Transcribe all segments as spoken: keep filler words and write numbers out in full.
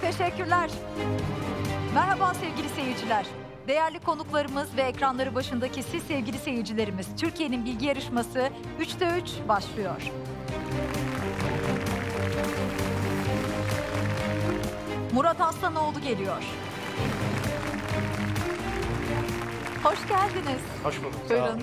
teşekkürler. Merhaba sevgili seyirciler. Değerli konuklarımız ve ekranları başındaki siz sevgili seyircilerimiz, Türkiye'nin bilgi yarışması üçte üç başlıyor. Murat Aslanoğlu geliyor. Hoş geldiniz. Hoş bulduk. Buyurun.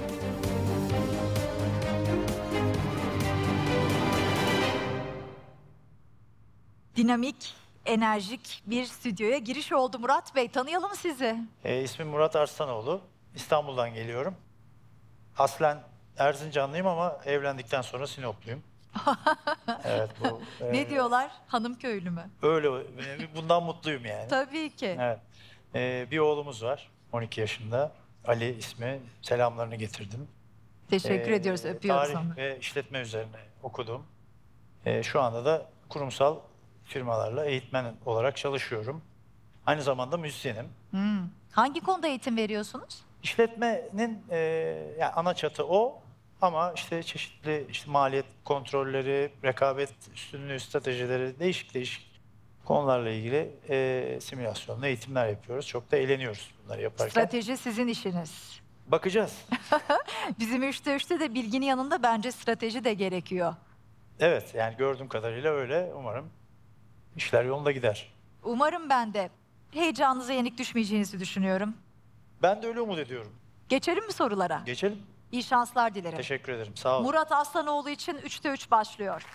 Dinamik, enerjik bir stüdyoya giriş oldu Murat Bey. Tanıyalım sizi. E, ismim Murat Arslanoğlu. İstanbul'dan geliyorum. Aslen Erzincanlıyım ama evlendikten sonra Sinopluyum. Evet, bu, e, Ne diyorlar? Hanım köylü mü? Öyle, e, bundan mutluyum yani. Tabii ki. Evet. E, bir oğlumuz var, on iki yaşında. Ali ismi, selamlarını getirdim. Teşekkür E, ediyoruz, öpüyoruz tarih onu. ve işletme üzerine okudum. E, şu anda da kurumsal firmalarla eğitmen olarak çalışıyorum. Aynı zamanda müzisyenim. Hmm. Hangi konuda eğitim veriyorsunuz? İşletmenin e, yani ana çatı o ama işte çeşitli işte maliyet kontrolleri, rekabet üstünlüğü stratejileri, değişik değişik konularla ilgili e, simülasyonlu eğitimler yapıyoruz. Çok da eğleniyoruz bunları yaparken. Strateji sizin işiniz. Bakacağız. Bizim üçte üçte de bilginin yanında bence strateji de gerekiyor. Evet, yani gördüğüm kadarıyla öyle. Umarım işler yolunda gider. Umarım ben de heyecanınıza yenik düşmeyeceğinizi düşünüyorum. Ben de öyle umut ediyorum. Geçelim mi sorulara? Geçelim. İyi şanslar dilerim. Teşekkür ederim. Sağ olun. Murat Aslanoğlu için üçte üç başlıyor.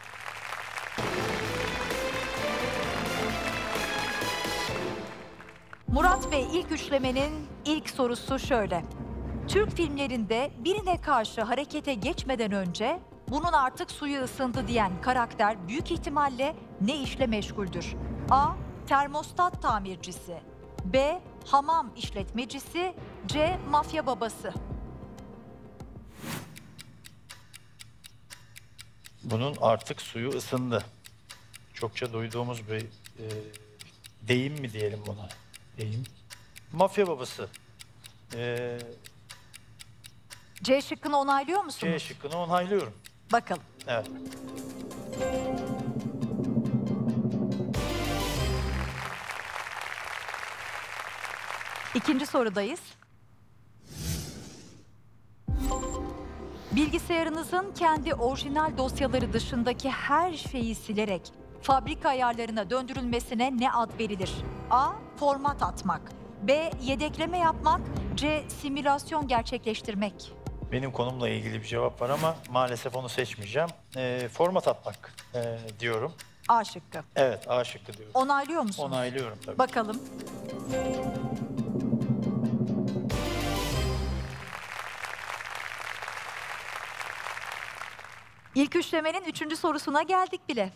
Murat Bey, ilk üçlemenin ilk sorusu şöyle. Türk filmlerinde birine karşı harekete geçmeden önce bunun artık suyu ısındı diyen karakter büyük ihtimalle ne işle meşguldür? A. Termostat tamircisi. B. Hamam işletmecisi. C. Mafya babası. Bunun artık suyu ısındı. Çokça duyduğumuz bir e, deyim mi diyelim buna? Deyim. Mafya babası. E, C şıkkını onaylıyor musunuz? C şıkkını onaylıyorum. Bakalım. Evet. İkinci sorudayız. Bilgisayarınızın kendi orijinal dosyaları dışındaki her şeyi silerek fabrika ayarlarına döndürülmesine ne ad verilir? A. Format atmak. B. Yedekleme yapmak. C. Simülasyon gerçekleştirmek. Benim konumla ilgili bir cevap var ama maalesef onu seçmeyeceğim. E, format atmak e, diyorum. A şıkkı. Evet, A şıkkı diyorum. Onaylıyor musunuz? Onaylıyorum tabii. Bakalım. İlk üçlemenin üçüncü sorusuna geldik bile.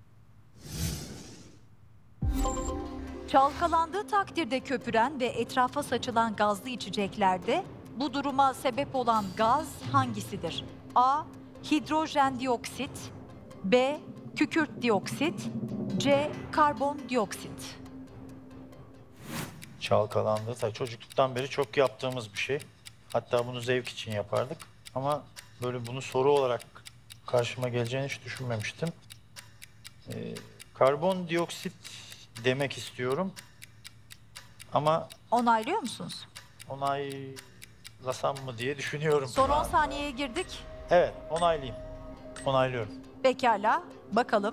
Çalkalandığı takdirde köpüren ve etrafa saçılan gazlı içeceklerde bu duruma sebep olan gaz hangisidir? A. Hidrojen dioksit. B. Kükürt dioksit. C. Karbon dioksit. Çalkalandı. Tabii çocukluktan beri çok yaptığımız bir şey. Hatta bunu zevk için yapardık. Ama böyle bunu soru olarak karşıma geleceğini hiç düşünmemiştim. Ee, karbondioksit demek istiyorum. Ama Onaylıyor musunuz? onaylasam mı diye düşünüyorum. Son şu on an. saniyeye girdik. Evet, onaylayayım. Onaylıyorum. Pekala, bakalım.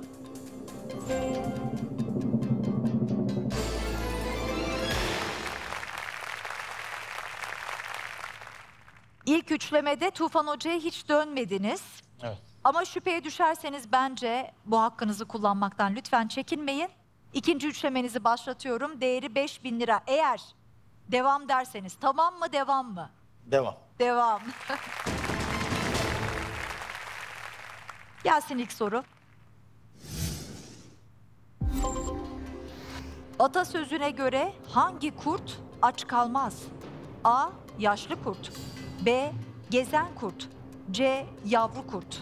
İlk üçlemede Tufan Hoca'ya hiç dönmediniz. Evet. Ama şüpheye düşerseniz bence bu hakkınızı kullanmaktan lütfen çekinmeyin. İkinci üçlemenizi başlatıyorum. Değeri beş bin lira. Eğer devam derseniz tamam mı, devam mı? Devam. Devam. Gelsin ilk soru. Atasözüne göre hangi kurt aç kalmaz? A. Yaşlı kurt. B. Gezen kurt. C. Yavru kurt.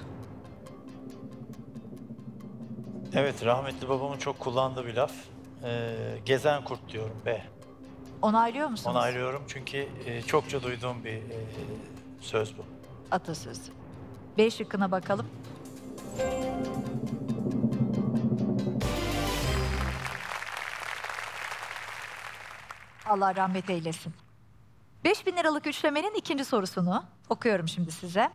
Evet, rahmetli babamın çok kullandığı bir laf. Ee, gezen kurt diyorum B. Onaylıyor musunuz? Onaylıyorum çünkü e, çokça duyduğum bir e, söz bu. Atasözü. B şıkkına bakalım. Allah rahmet eylesin. beş bin liralık üçlemenin ikinci sorusunu okuyorum şimdi size.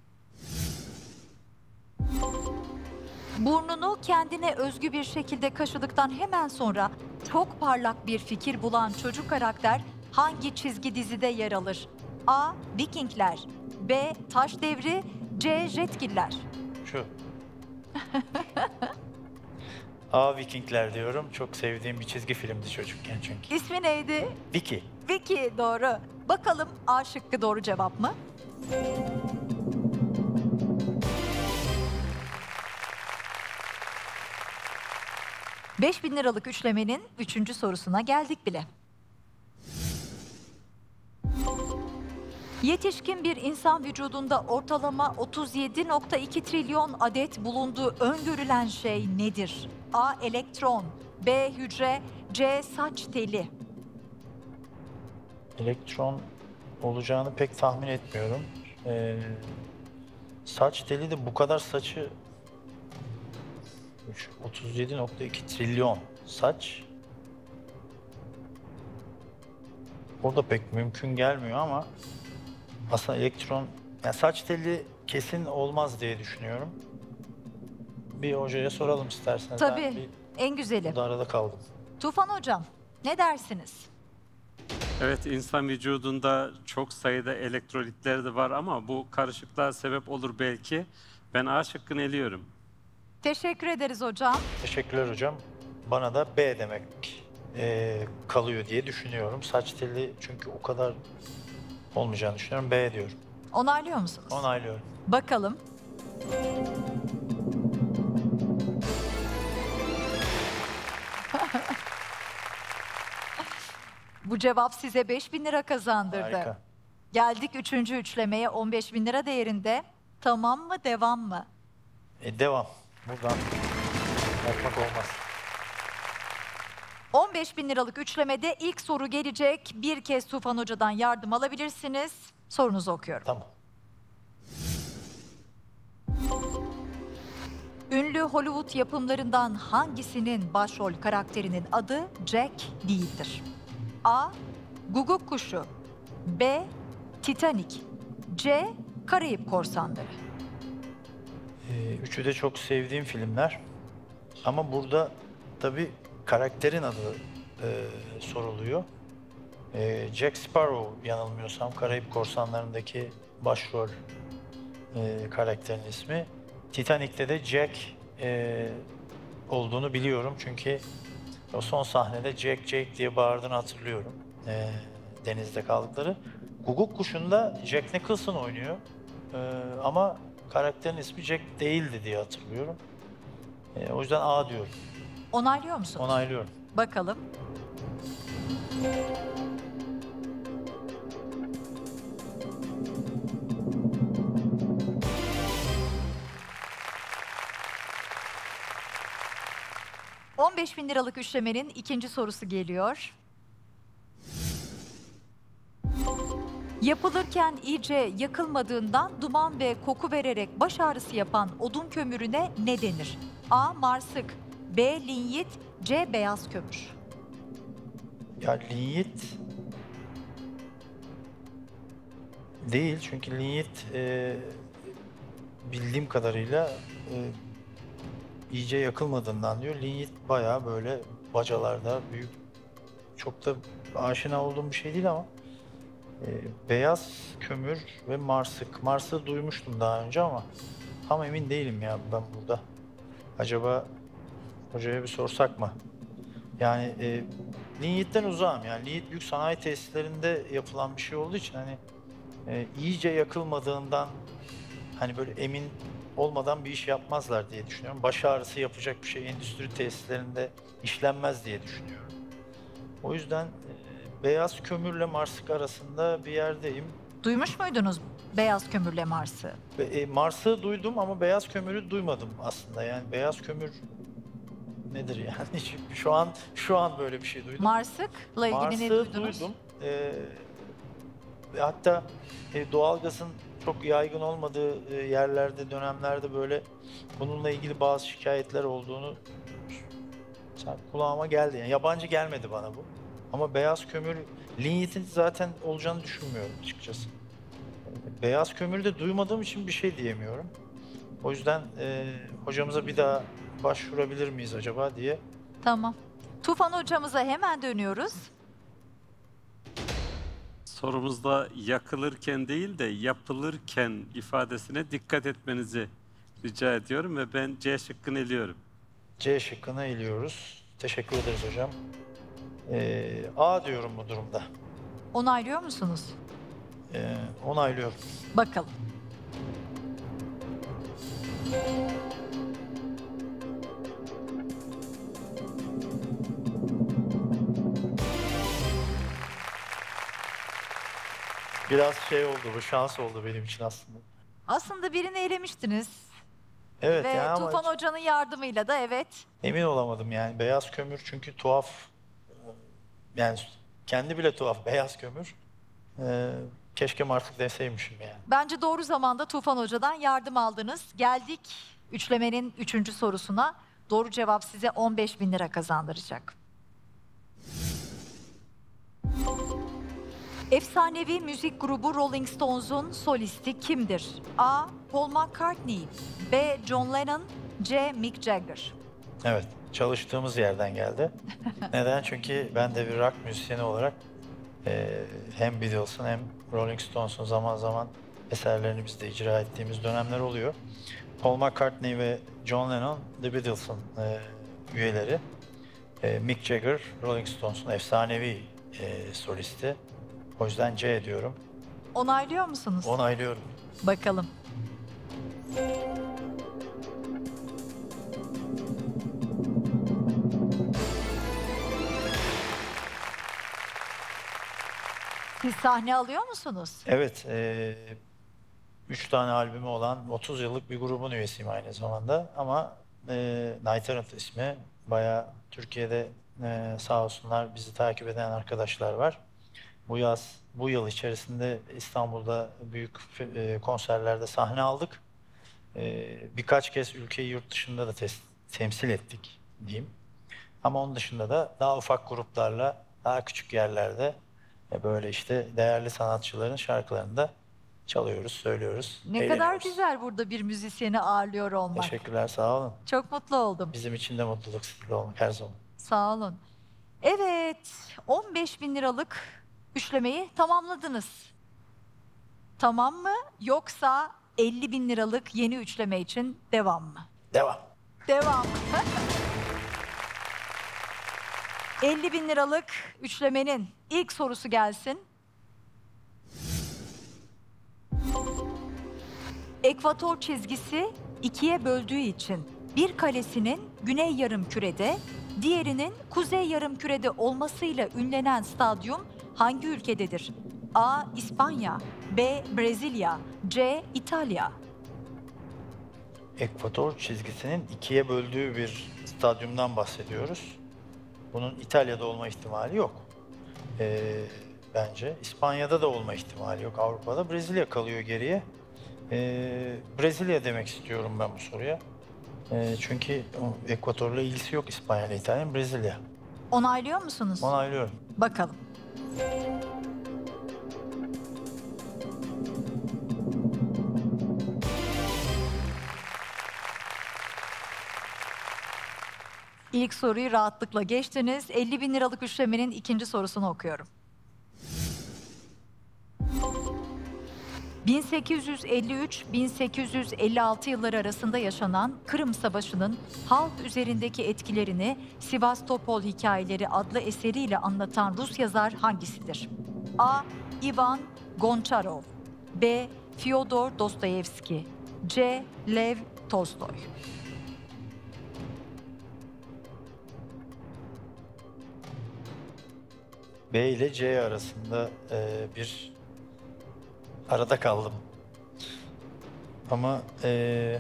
Burnunu kendine özgü bir şekilde kaşıdıktan hemen sonra çok parlak bir fikir bulan çocuk karakter hangi çizgi dizide yer alır? A. Vikingler, B. Taş Devri, C. Jetgiller. Şu. A, Vikingler diyorum. Çok sevdiğim bir çizgi filmdi çocukken çünkü. İsmi neydi? Vicky. Vicky, doğru. Bakalım A şıkkı doğru cevap mı? beş bin liralık üçlemenin üçüncü sorusuna geldik bile. Yetişkin bir insan vücudunda ortalama otuz yedi nokta iki trilyon adet bulunduğu öngörülen şey nedir? A. Elektron, B. Hücre, C. Saç teli. Elektron olacağını pek tahmin etmiyorum. Ee, saç teli de bu kadar saçı otuz yedi nokta iki trilyon saç. O da pek mümkün gelmiyor ama aslında elektron, yani saç teli kesin olmaz diye düşünüyorum. Bir hocaya soralım isterseniz. Ben Tabii, bir en güzeli. burada arada kaldım. Tufan Hocam, ne dersiniz? Evet, insan vücudunda çok sayıda elektrolitler de var ama bu karışıklığa sebep olur belki. Ben A şıkkını eliyorum. Teşekkür ederiz hocam. Teşekkürler hocam. Bana da B demek e, kalıyor diye düşünüyorum. Saç teli çünkü o kadar olmayacağını düşünüyorum. B diyorum. Onaylıyor musunuz? Onaylıyorum. Bakalım. Bu cevap size beş bin lira kazandırdı. Harika. Geldik üçüncü üçlemeye on beş bin lira değerinde. Tamam mı, devam mı? E, devam. Buradan yapmak olmaz. on beş bin liralık üçlemede ilk soru gelecek. Bir kez Tufan Hoca'dan yardım alabilirsiniz. Sorunuzu okuyorum. Tamam. Ünlü Hollywood yapımlarından hangisinin başrol karakterinin adı Jack değildir? A. Guguk Kuşu, B. Titanic, C. Karayip Korsanları. E, üçü de çok sevdiğim filmler. Ama burada tabii karakterin adı e, soruluyor. E, Jack Sparrow yanılmıyorsam Karayip Korsanları'ndaki başrol e, karakterin ismi. Titanic'te de Jack e, olduğunu biliyorum çünkü o son sahnede Jack Jack diye bağırdığını hatırlıyorum. E, denizde kaldıkları. Guguk Kuşu'nda Jack Nicholson oynuyor. E, ama karakterin ismi Jack değildi diye hatırlıyorum. E, o yüzden A diyorum. Onaylıyor musunuz? Onaylıyorum. Bakalım. on beş bin liralık üçlemenin ikinci sorusu geliyor. Yapılırken iyice yakılmadığından duman ve koku vererek baş ağrısı yapan odun kömürüne ne denir? A. Marsık, B. Linyit, C. Beyaz kömür. Ya linyit değil çünkü linyit e, bildiğim kadarıyla e, iyice yakılmadığından diyor. Linyit bayağı böyle bacalarda büyük, çok da aşina olduğum bir şey değil ama e, beyaz kömür ve marsık. Marsığı duymuştum daha önce ama tam emin değilim ya ben burada. Acaba hocaya bir sorsak mı? Yani e, linyitten uzağım yani linyit büyük sanayi tesislerinde yapılan bir şey olduğu için hani e, iyice yakılmadığından hani böyle emin olmadan bir iş yapmazlar diye düşünüyorum. Baş ağrısı yapacak bir şey endüstri tesislerinde işlenmez diye düşünüyorum. O yüzden e, beyaz kömürle marsık arasında bir yerdeyim. Duymuş muydunuz beyaz kömürle Mars'ı? Be- E, Mars'ı duydum ama beyaz kömürü duymadım aslında. Yani beyaz kömür nedir yani? Çünkü şu an şu an böyle bir şey duydum. Marsık'la ilgili ne Mars'ı duydunuz? duydum. Ee, ve hatta e, doğalgazın çok yaygın olmadığı e, yerlerde, dönemlerde böyle bununla ilgili bazı şikayetler olduğunu sanki kulağıma geldi. Yani yabancı gelmedi bana bu. Ama beyaz kömür, linyitin zaten olacağını düşünmüyorum açıkçası. Beyaz kömürü de duymadığım için bir şey diyemiyorum. O yüzden e, hocamıza bir daha başvurabilir miyiz acaba diye. Tamam. Tufan hocamıza hemen dönüyoruz. Sorumuzda yakılırken değil de yapılırken ifadesine dikkat etmenizi rica ediyorum ve ben C şıkkını eliyorum. C şıkkını eliyoruz. Teşekkür ederiz hocam. E, A diyorum bu durumda. Onaylıyor musunuz? E, onaylıyorum. Bakalım. Biraz şey oldu, bu şans oldu benim için aslında. Aslında birini elemiştiniz. Evet Ve yani ama Tufan Hoca'nın yardımıyla da evet. emin olamadım yani. Beyaz kömür çünkü tuhaf. Yani kendi bile tuhaf, beyaz kömür. E, keşke artık deseymişim yani. Bence doğru zamanda Tufan Hoca'dan yardım aldınız. Geldik üçlemenin üçüncü sorusuna. Doğru cevap size on beş bin lira kazandıracak. Efsanevi müzik grubu Rolling Stones'un solisti kimdir? A. Paul McCartney, B. John Lennon, C. Mick Jagger. Evet, çalıştığımız yerden geldi. Neden? Çünkü ben de bir rock müzisyeni olarak e, hem Beatles'ın hem Rolling Stones'un zaman zaman eserlerini biz de icra ettiğimiz dönemler oluyor. Paul McCartney ve John Lennon, The Beatles'ın e, üyeleri. E, Mick Jagger, Rolling Stones'un efsanevi e, solisti. O yüzden C diyorum. Onaylıyor musunuz? Onaylıyorum. Bakalım. Siz sahne alıyor musunuz? Evet, e, üç tane albümü olan otuz yıllık bir grubun üyesiyim aynı zamanda. Ama e, Night Errant ismi bayağı Türkiye'de e, sağ olsunlar bizi takip eden arkadaşlar var. Bu yaz, bu yıl içerisinde İstanbul'da büyük e, konserlerde sahne aldık. E, birkaç kez ülkeyi yurt dışında da tes- temsil ettik diyeyim. Ama onun dışında da daha ufak gruplarla, daha küçük yerlerde e, böyle işte değerli sanatçıların şarkılarını da çalıyoruz, söylüyoruz, Ne kadar eğleniyoruz. güzel burada bir müzisyeni ağırlıyor olmak. Teşekkürler, sağ olun. Çok mutlu oldum. Bizim için de mutluluk sizle olmak her zaman. Sağ olun. Evet, on beş bin liralık üçlemeyi tamamladınız. Tamam mı? Yoksa elli bin liralık yeni üçleme için devam mı? Devam. Devam. elli bin liralık üçlemenin ilk sorusu gelsin. Ekvator çizgisi ikiye böldüğü için bir kalesinin güney yarımkürede, diğerinin kuzey yarımkürede olmasıyla ünlenen stadyum hangi ülkededir? A. İspanya, B. Brezilya, C. İtalya. Ekvator çizgisinin ikiye böldüğü bir stadyumdan bahsediyoruz. Bunun İtalya'da olma ihtimali yok. Ee, bence İspanya'da da olma ihtimali yok. Avrupa'da Brezilya kalıyor geriye. Ee, Brezilya demek istiyorum ben bu soruya. Ee, çünkü o Ekvator'la ilgisi yok İspanya ile İtalya'nın, Brezilya. Onaylıyor musunuz? Onaylıyorum. Bakalım. İlk soruyu rahatlıkla geçtiniz. elli bin liralık üçlemenin ikinci sorusunu okuyorum. bin sekiz yüz elli üç - bin sekiz yüz elli altı yılları arasında yaşanan Kırım Savaşı'nın halk üzerindeki etkilerini Sivastopol Hikayeleri adlı eseriyle anlatan Rus yazar hangisidir? A. Ivan Gonçarov, B. Fyodor Dostoyevski, C. Lev Tolstoy. B ile C arasında e, bir arada kaldım. Ama e,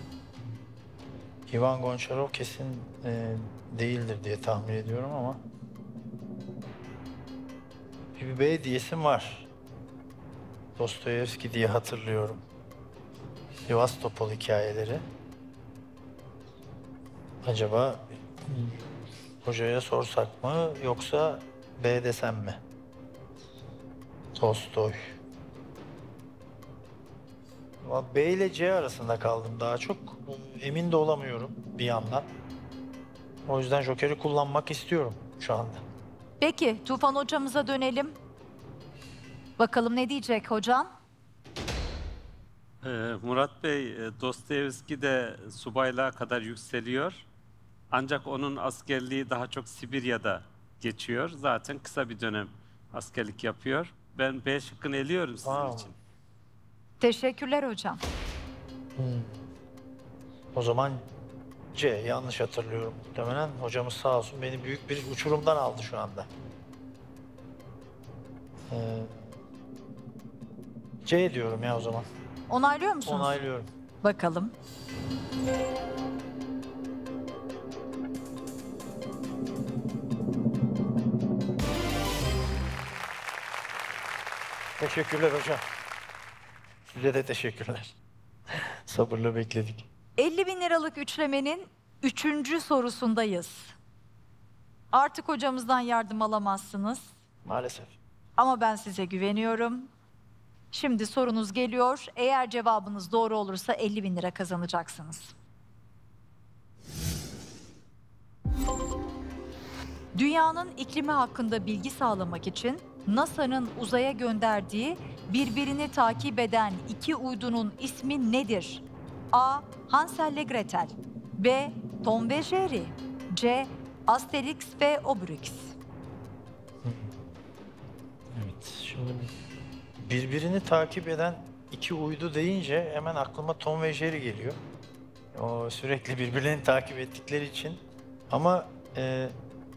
Ivan Gonçarov kesin e, değildir diye tahmin ediyorum ama bir B diyesim var. Dostoyevski diye hatırlıyorum. Sivastopol hikayeleri. Acaba hocaya sorsak mı yoksa B desem mi? Tolstoy. Valla B ile C arasında kaldım daha çok. Emin de olamıyorum bir yandan. O yüzden Joker'i kullanmak istiyorum şu anda. Peki Tufan hocamıza dönelim. Bakalım ne diyecek hocam? Ee, Murat Bey, e, Dostoyevski de subaylığa kadar yükseliyor. Ancak onun askerliği daha çok Sibirya'da geçiyor. Zaten kısa bir dönem askerlik yapıyor. Ben B şıkkını eliyorum sizin Wow. için. Teşekkürler hocam. O zaman C, yanlış hatırlıyorum muhtemelen. Hocamız sağ olsun beni büyük bir uçurumdan aldı şu anda. Ee, C diyorum ya o zaman. Onaylıyor musunuz? Onaylıyorum. Bakalım. Teşekkürler hocam. Size de teşekkürler. Sabırla bekledik. elli bin liralık üçlemenin üçüncü sorusundayız. Artık hocamızdan yardım alamazsınız. Maalesef. Ama ben size güveniyorum. Şimdi sorunuz geliyor. Eğer cevabınız doğru olursa elli bin lira kazanacaksınız. Dünyanın iklimi hakkında bilgi sağlamak için NASA'nın uzaya gönderdiği birbirini takip eden iki uydunun ismi nedir? A. Hansel ile Gretel. B. Tom ve Jerry. C. Asterix ve Obelix. Evet, şimdi birbirini takip eden iki uydu deyince hemen aklıma Tom ve Jerry geliyor. O sürekli birbirlerini takip ettikleri için. Ama e,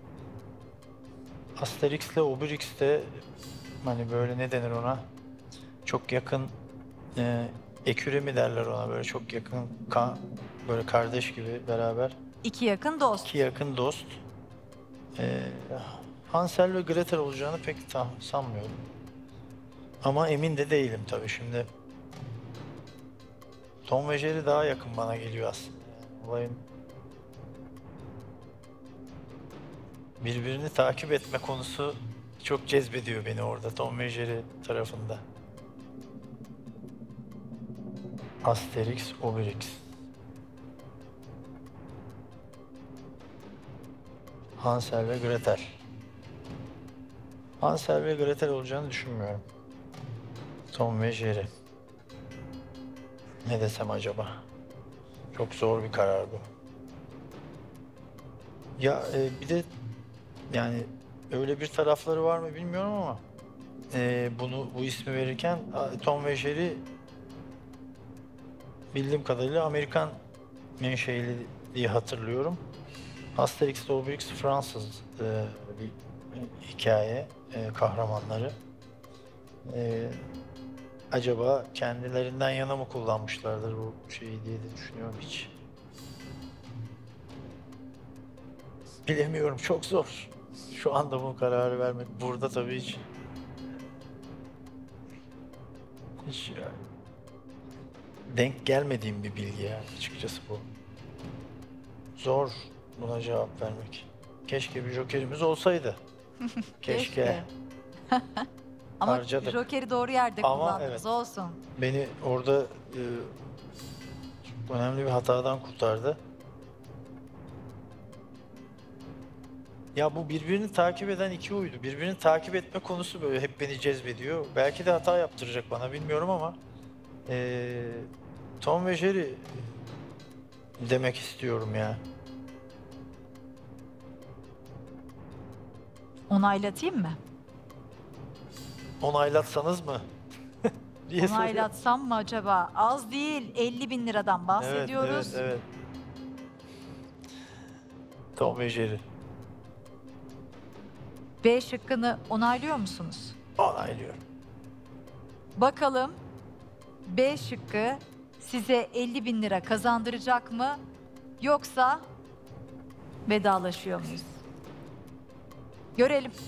Asterix ile Obelix de hani böyle ne denir ona? Çok yakın e, eküre mi derler ona, böyle çok yakın kan, böyle kardeş gibi beraber. İki yakın dost. İki yakın dost. Ee, Hansel ve Gretel olacağını pek tam sanmıyorum. Ama emin de değilim tabii şimdi. Tom ve Jerry daha yakın bana geliyor aslında. Yani olayın birbirini takip etme konusu çok cezbediyor beni orada, Tom ve Jerry tarafında. Asterix, Obelix. Hansel ve Gretel. Hansel ve Gretel olacağını düşünmüyorum. Tom ve Jerry. Ne desem acaba? Çok zor bir karar bu. Ya e, bir de yani öyle bir tarafları var mı bilmiyorum ama e, bunu bu ismi verirken Tom ve Jerry bildiğim kadarıyla Amerikan menşeili diye hatırlıyorum. Asterix ile Obelix Fransız e, bir hikaye e, kahramanları. E, acaba kendilerinden yana mı kullanmışlardır bu şeyi diye de düşünüyorum hiç. Bilemiyorum, çok zor. Şu anda bu kararı vermek burada tabii hiç. Hiç yani denk gelmediğim bir bilgi yani açıkçası bu. Zor buna cevap vermek. Keşke bir jokerimiz olsaydı. Keşke. Keşke. Ama Harcadık. Joker'i doğru yerde Ama kullandınız, evet. olsun. Beni orada e, çok önemli bir hatadan kurtardı. Ya bu birbirini takip eden iki uydu. Birbirini takip etme konusu böyle hep beni cezbediyor. Belki de hata yaptıracak bana, bilmiyorum ama e, Tom ve Jerry demek istiyorum ya. Onaylatayım mı? Onaylatsanız mı? diye soruyorum. Onaylatsam mı acaba? Az değil, elli bin liradan bahsediyoruz. Evet, evet, evet. Tom ve Jerry. B şıkkını onaylıyor musunuz? Onaylıyorum. Bakalım B şıkkı size elli bin lira kazandıracak mı? Yoksa vedalaşıyor muyuz? Görelim.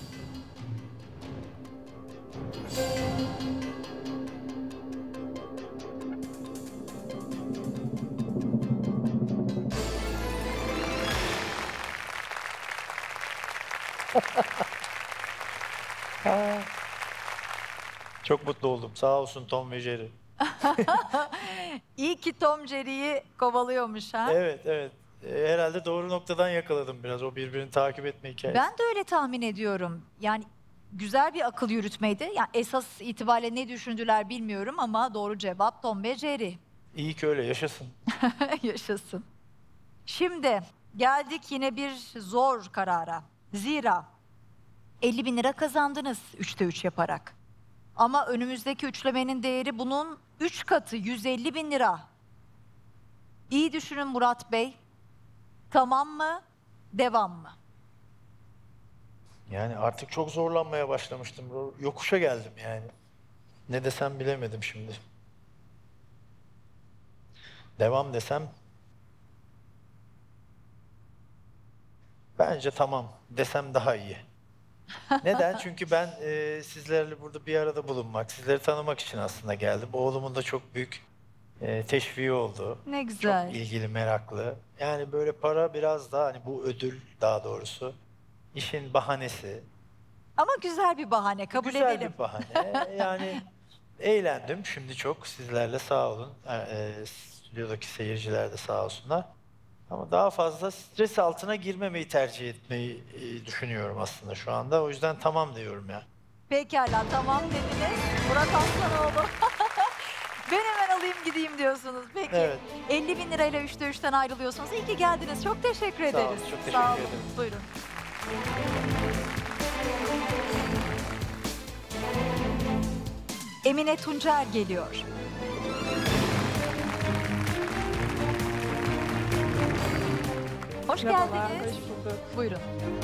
Çok mutlu oldum. Sağ olsun Tom ve Jerry. İyi ki Tom Jerry'yi kovalıyormuş ha. Evet, evet. E, herhalde doğru noktadan yakaladım biraz o birbirini takip etme hikayesi. Ben de öyle tahmin ediyorum. Yani güzel bir akıl yürütmeydi. Yani esas itibariyle ne düşündüler bilmiyorum ama doğru cevap Tom ve Jerry. İyi ki öyle, yaşasın. Yaşasın. Şimdi geldik yine bir zor karara. Zira elli bin lira kazandınız üçte üç yaparak. Ama önümüzdeki üçlemenin değeri bunun üç katı, yüz elli bin lira. İyi düşünün Murat Bey. Tamam mı? Devam mı? Yani artık çok zorlanmaya başlamıştım. Yokuşa geldim yani. Ne desem bilemedim şimdi. Devam desem... Bence tamam desem daha iyi. Neden? Çünkü ben e, sizlerle burada bir arada bulunmak, sizleri tanımak için aslında geldim. Oğlumun da çok büyük e, teşviği oldu. Ne güzel. Çok ilgili, meraklı. Yani böyle para biraz daha hani bu ödül daha doğrusu işin bahanesi. Ama güzel bir bahane, kabul Güzel edelim. bir bahane. Yani eğlendim şimdi çok sizlerle, sağ olun. E, e, stüdyodaki seyirciler de sağ olsunlar. Ama daha fazla stres altına girmemeyi tercih etmeyi e, düşünüyorum aslında şu anda. O yüzden tamam diyorum ya. Pekala, tamam dediniz. Murat Aslanoğlu. Ben hemen alayım gideyim diyorsunuz. Peki. Evet. elli bin lirayla üçte üçten ayrılıyorsunuz. İyi ki geldiniz. Çok teşekkür Sağ olun, ederiz. çok teşekkür Sağ olun. ederim. Buyurun. Emine Tuncer geliyor. Hoş Merhabalar, geldiniz. hoş bulduk. Buyurun.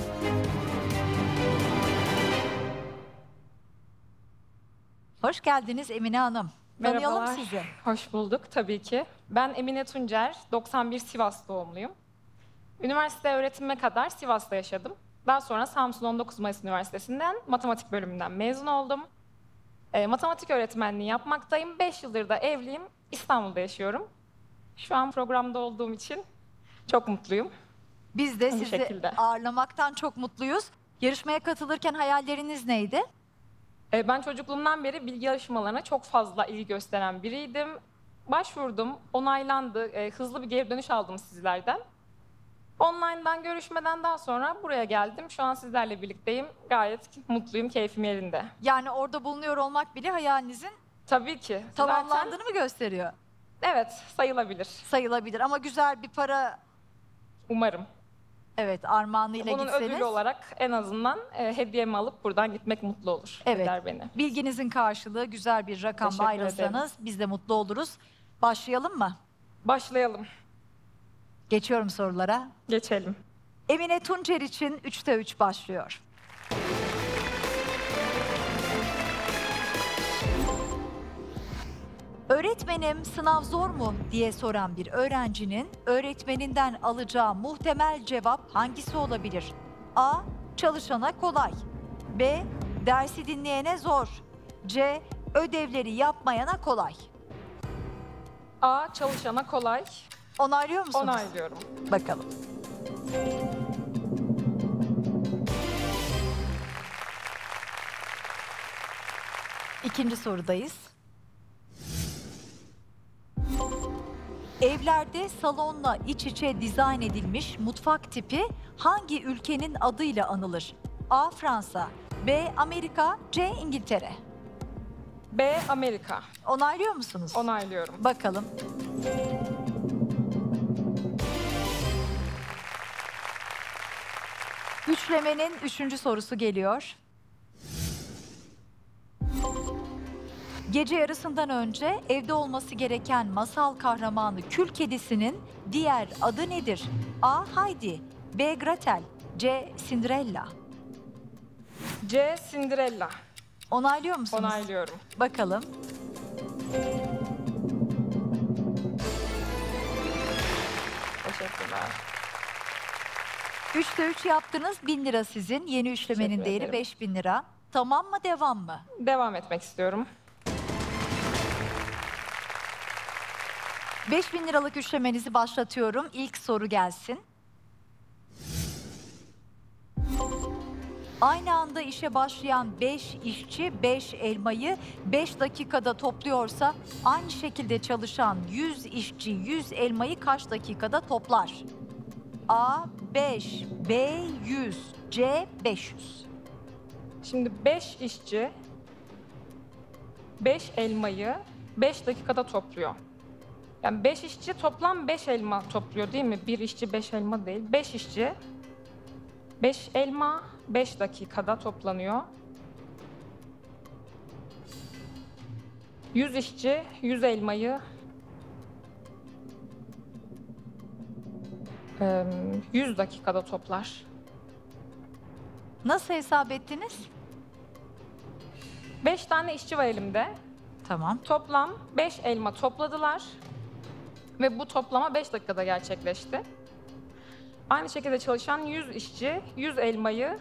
Hoş geldiniz Emine Hanım. Tanıyalım Merhabalar, sizi. hoş bulduk tabii ki. Ben Emine Tuncer, doksan bir Sivas doğumluyum. Üniversite öğretimime kadar Sivas'ta yaşadım. Daha sonra Samsun on dokuz Mayıs Üniversitesi'nden matematik bölümünden mezun oldum. E, matematik öğretmenliği yapmaktayım. beş yıldır da evliyim, İstanbul'da yaşıyorum. Şu an programda olduğum için çok mutluyum. Biz de Bu sizi şekilde. ağırlamaktan çok mutluyuz. Yarışmaya katılırken hayalleriniz neydi? E, Ben çocukluğumdan beri bilgi yarışmalarına çok fazla ilgi gösteren biriydim. Başvurdum, onaylandı, e, hızlı bir geri dönüş aldım sizlerden. Online'dan görüşmeden daha sonra buraya geldim. Şu an sizlerle birlikteyim. Gayet mutluyum, keyfim yerinde. Yani orada bulunuyor olmak bile hayalinizin Tabii ki. tamamlandığını Zaten, mı gösteriyor? evet, sayılabilir. Sayılabilir ama güzel bir para, Umarım. evet, armağanıyla Bunun gitseniz. ödülü olarak en azından e, hediyemi alıp buradan gitmek mutlu olur. Evet. Eder beni. Bilginizin karşılığı güzel bir rakamla Teşekkür ayrılsanız biz de mutlu oluruz. Başlayalım mı? Başlayalım. Geçiyorum sorulara. Geçelim. Emine Tuncer için üçte üç başlıyor. Öğretmenim sınav zor mu diye soran bir öğrencinin öğretmeninden alacağı muhtemel cevap hangisi olabilir? A. Çalışana kolay. B. Dersi dinleyene zor. C. Ödevleri yapmayana kolay. A. Çalışana kolay. Onaylıyor musunuz? Onaylıyorum. Bakalım. İkinci sorudayız. Evlerde salonla iç içe dizayn edilmiş mutfak tipi hangi ülkenin adıyla anılır? A. Fransa, B. Amerika, C. İngiltere. B. Amerika. Onaylıyor musunuz? Onaylıyorum. Bakalım. Üçlemenin üçüncü sorusu geliyor. Gece yarısından önce evde olması gereken masal kahramanı Kül Kedisi'nin diğer adı nedir? A. Heidi, B. Gretel, C. Cinderella. C. Cinderella. Onaylıyor musunuz? Onaylıyorum. Bakalım. Teşekkürler. Üçte üç yaptınız. Bin lira sizin. Yeni üçlemenin Teşekkür değeri ederim. beş bin lira. Tamam mı, devam mı? Devam etmek istiyorum. beş bin liralık üçlemenizi başlatıyorum. İlk soru gelsin. Aynı anda işe başlayan beş işçi beş elmayı beş dakikada topluyorsa aynı şekilde çalışan yüz işçi yüz elmayı kaç dakikada toplar? A beş, B yüz, C beş yüz. Şimdi beş işçi beş elmayı beş dakikada topluyor. Yani beş işçi toplam beş elma topluyor değil mi? Bir işçi beş elma değil. beş işçi beş elma beş dakikada toplanıyor. yüz işçi yüz elmayı em, yüz dakikada toplar. Nasıl hesap ettiniz? beş tane işçi var elimde. Tamam. Toplam beş elma topladılar ve bu toplama beş dakikada gerçekleşti. Aynı şekilde çalışan yüz işçi yüz elmayı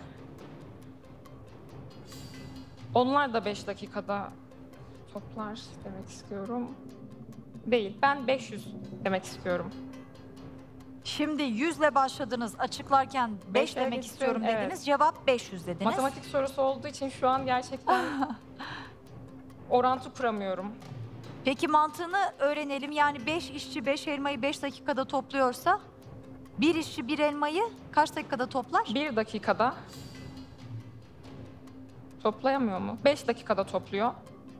onlar da beş dakikada toplar demek istiyorum. Değil, ben beş yüz demek istiyorum. Şimdi yüzle başladınız. Açıklarken beş Beş demek demek istiyorum istiyorum, dediniz. evet. Cevap beş yüz dediniz. Matematik sorusu olduğu için şu an gerçekten orantı kuramıyorum. Peki mantığını öğrenelim. Yani beş işçi beş elmayı beş dakikada topluyorsa bir işçi bir elmayı kaç dakikada toplar? Bir dakikada toplayamıyor mu? Beş dakikada topluyor.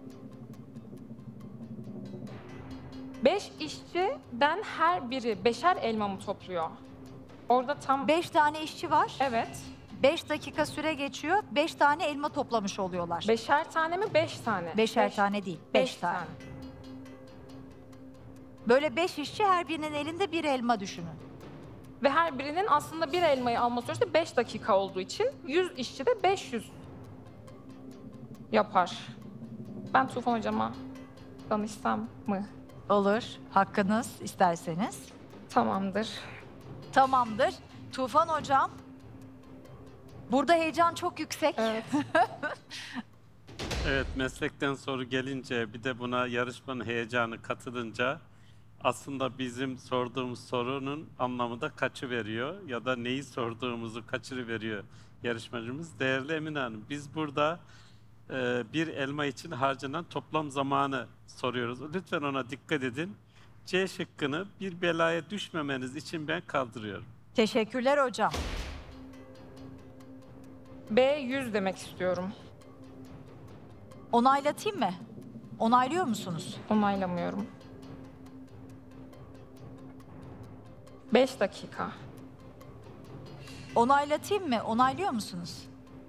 Beş işçiden her biri beşer elma mı topluyor? Orada tam... Beş tane işçi var. Evet. Beş dakika süre geçiyor. Beş tane elma toplamış oluyorlar. Beşer tane mi? Beş tane. Beşer Beş- tane değil. Beş, Beş tane. tane. Böyle beş işçi her birinin elinde bir elma düşünün. Ve her birinin aslında bir elmayı alma süresi beş dakika olduğu için yüz işçi de beş yüz yapar. Ben Tufan hocama danışsam mı? Olur. Hakkınız isterseniz. Tamamdır. Tamamdır. Tufan hocam. Burada heyecan çok yüksek. Evet. Evet, meslekten soru gelince bir de buna yarışmanın heyecanı katılınca aslında bizim sorduğumuz sorunun anlamı da kaçıveriyor ya da neyi sorduğumuzu kaçırıveriyor yarışmacımız. Değerli Emine Hanım, biz burada e, bir elma için harcanan toplam zamanı soruyoruz. Lütfen ona dikkat edin. C şıkkını bir belaya düşmemeniz için ben kaldırıyorum. Teşekkürler hocam. B yüz demek istiyorum. Onaylatayım mı? Onaylıyor musunuz? Onaylamıyorum. Beş dakika. Onaylatayım mı? Onaylıyor musunuz?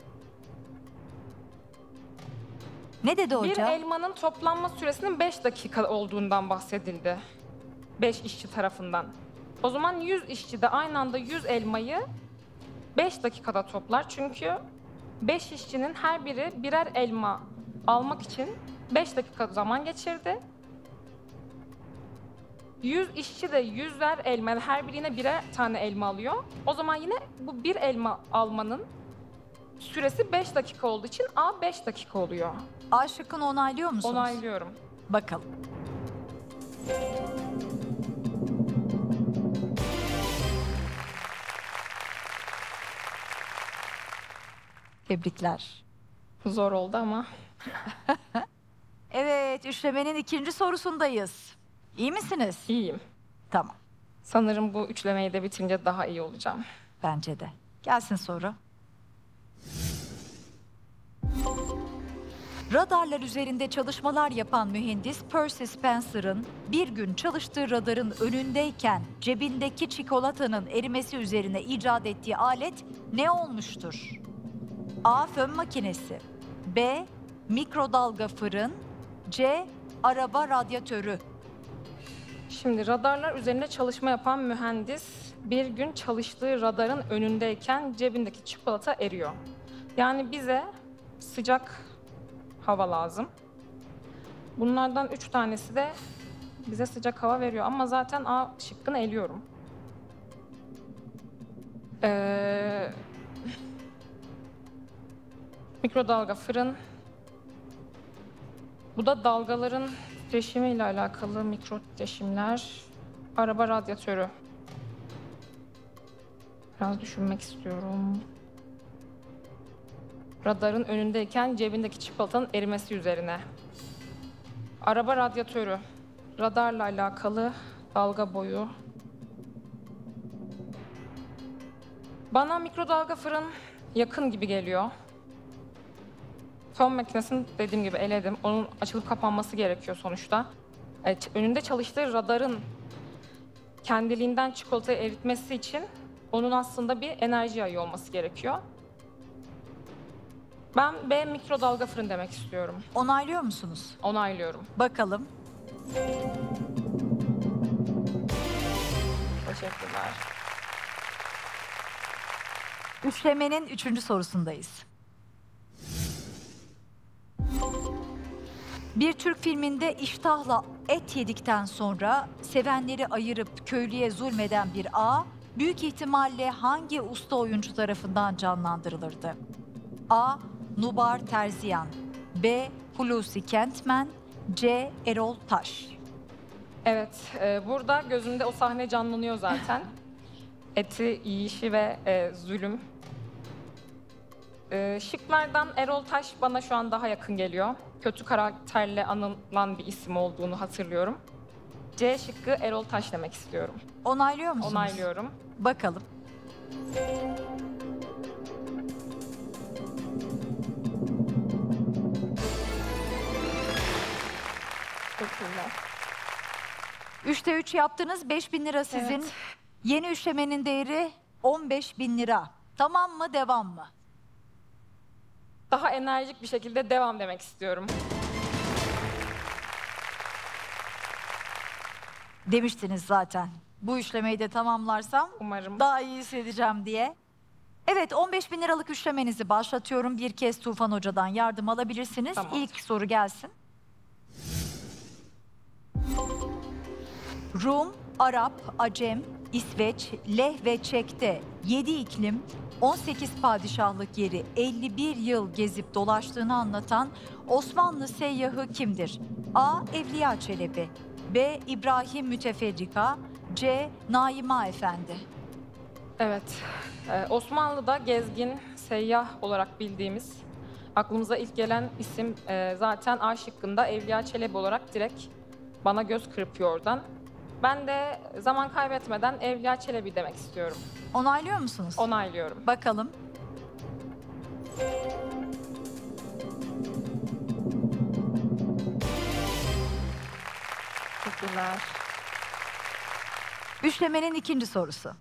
Ne dedi Bir hocam? elmanın toplanma süresinin beş dakika olduğundan bahsedildi. beş işçi tarafından. O zaman yüz işçi de aynı anda yüz elmayı beş dakikada toplar. Çünkü beş işçinin her biri birer elma almak için beş dakika zaman geçirdi. yüz işçi de yüzer elma, yani her birine birer tane elma alıyor. O zaman yine bu bir elma almanın süresi beş dakika olduğu için A beş dakika oluyor. A şıkkını onaylıyor musunuz? Onaylıyorum. Bakalım. Tebrikler. Zor oldu ama. Evet, üçlemenin ikinci sorusundayız. İyi misiniz? İyiyim. Tamam, Sanırım bu üçlemeyi de bitirince daha iyi olacağım. bence de. Gelsin soru. Radarlar üzerinde çalışmalar yapan mühendis Percy Spencer'ın bir gün çalıştığı radarın önündeyken cebindeki çikolatanın erimesi üzerine icat ettiği alet ne olmuştur? A. Fön makinesi, B. Mikrodalga fırın, C. Araba radyatörü. Şimdi radarlar üzerinde çalışma yapan mühendis bir gün çalıştığı radarın önündeyken cebindeki çikolata eriyor. Yani bize sıcak hava lazım. Bunlardan üç tanesi de bize sıcak hava veriyor ama zaten A şıkkını eliyorum. Ee, mikrodalga fırın. Bu da dalgaların titreşimiyle alakalı mikro titreşimler. Araba radyatörü. Biraz düşünmek istiyorum. Radarın önündeyken cebindeki çikolatanın erimesi üzerine. Araba radyatörü. Radarla alakalı dalga boyu. Bana mikrodalga fırın yakın gibi geliyor. Fön makinesini dediğim gibi eledim. Onun açılıp kapanması gerekiyor sonuçta. Evet, önünde çalıştığı radarın kendiliğinden çikolatayı eritmesi için onun aslında bir enerji yayı olması gerekiyor. Ben B mikrodalga fırın demek istiyorum. Onaylıyor musunuz? Onaylıyorum. Bakalım. Teşekkürler. Üçlemenin üçüncü sorusundayız. Bir Türk filminde iştahla et yedikten sonra sevenleri ayırıp köylüye zulmeden bir ağa büyük ihtimalle hangi usta oyuncu tarafından canlandırılırdı? A. Nubar Terziyan, B. Hulusi Kentmen, C. Erol Taş. Evet, e, burada gözümde o sahne canlanıyor zaten. Eti yiyişi ve e, zulüm. E, şıklardan Erol Taş bana şu an daha yakın geliyor. Kötü karakterle anılan bir isim olduğunu hatırlıyorum. C şıkkı Erol Taş demek istiyorum. Onaylıyor musunuz? Onaylıyorum. Bakalım. Teşekkürler. Üçte üç yaptınız. beş bin lira sizin. Evet. Yeni üçlemenin değeri on beş bin lira. Tamam mı, devam mı? Daha enerjik bir şekilde devam demek istiyorum. Demiştiniz zaten. Bu üçlemeyi de tamamlarsam Umarım. daha iyi hissedeceğim diye. Evet, on beş bin liralık üçlemenizi başlatıyorum. Bir kez Tufan Hoca'dan yardım alabilirsiniz. Tamam. İlk soru gelsin. Rum, Arap, Acem, İsveç, Leh ve Çek'te yedi iklim, on sekiz padişahlık yeri elli bir yıl gezip dolaştığını anlatan Osmanlı seyyahı kimdir? A. Evliya Çelebi, B. İbrahim Müteferrika, C. Naima Efendi. Evet, Ee, Osmanlı'da gezgin, seyyah olarak bildiğimiz, aklımıza ilk gelen isim e, zaten A şıkkında Evliya Çelebi olarak direkt bana göz kırpıyor oradan. Ben de zaman kaybetmeden Evliya Çelebi demek istiyorum. Onaylıyor musunuz? Onaylıyorum. Bakalım. Teşekkürler. Üçlemenin ikinci sorusu.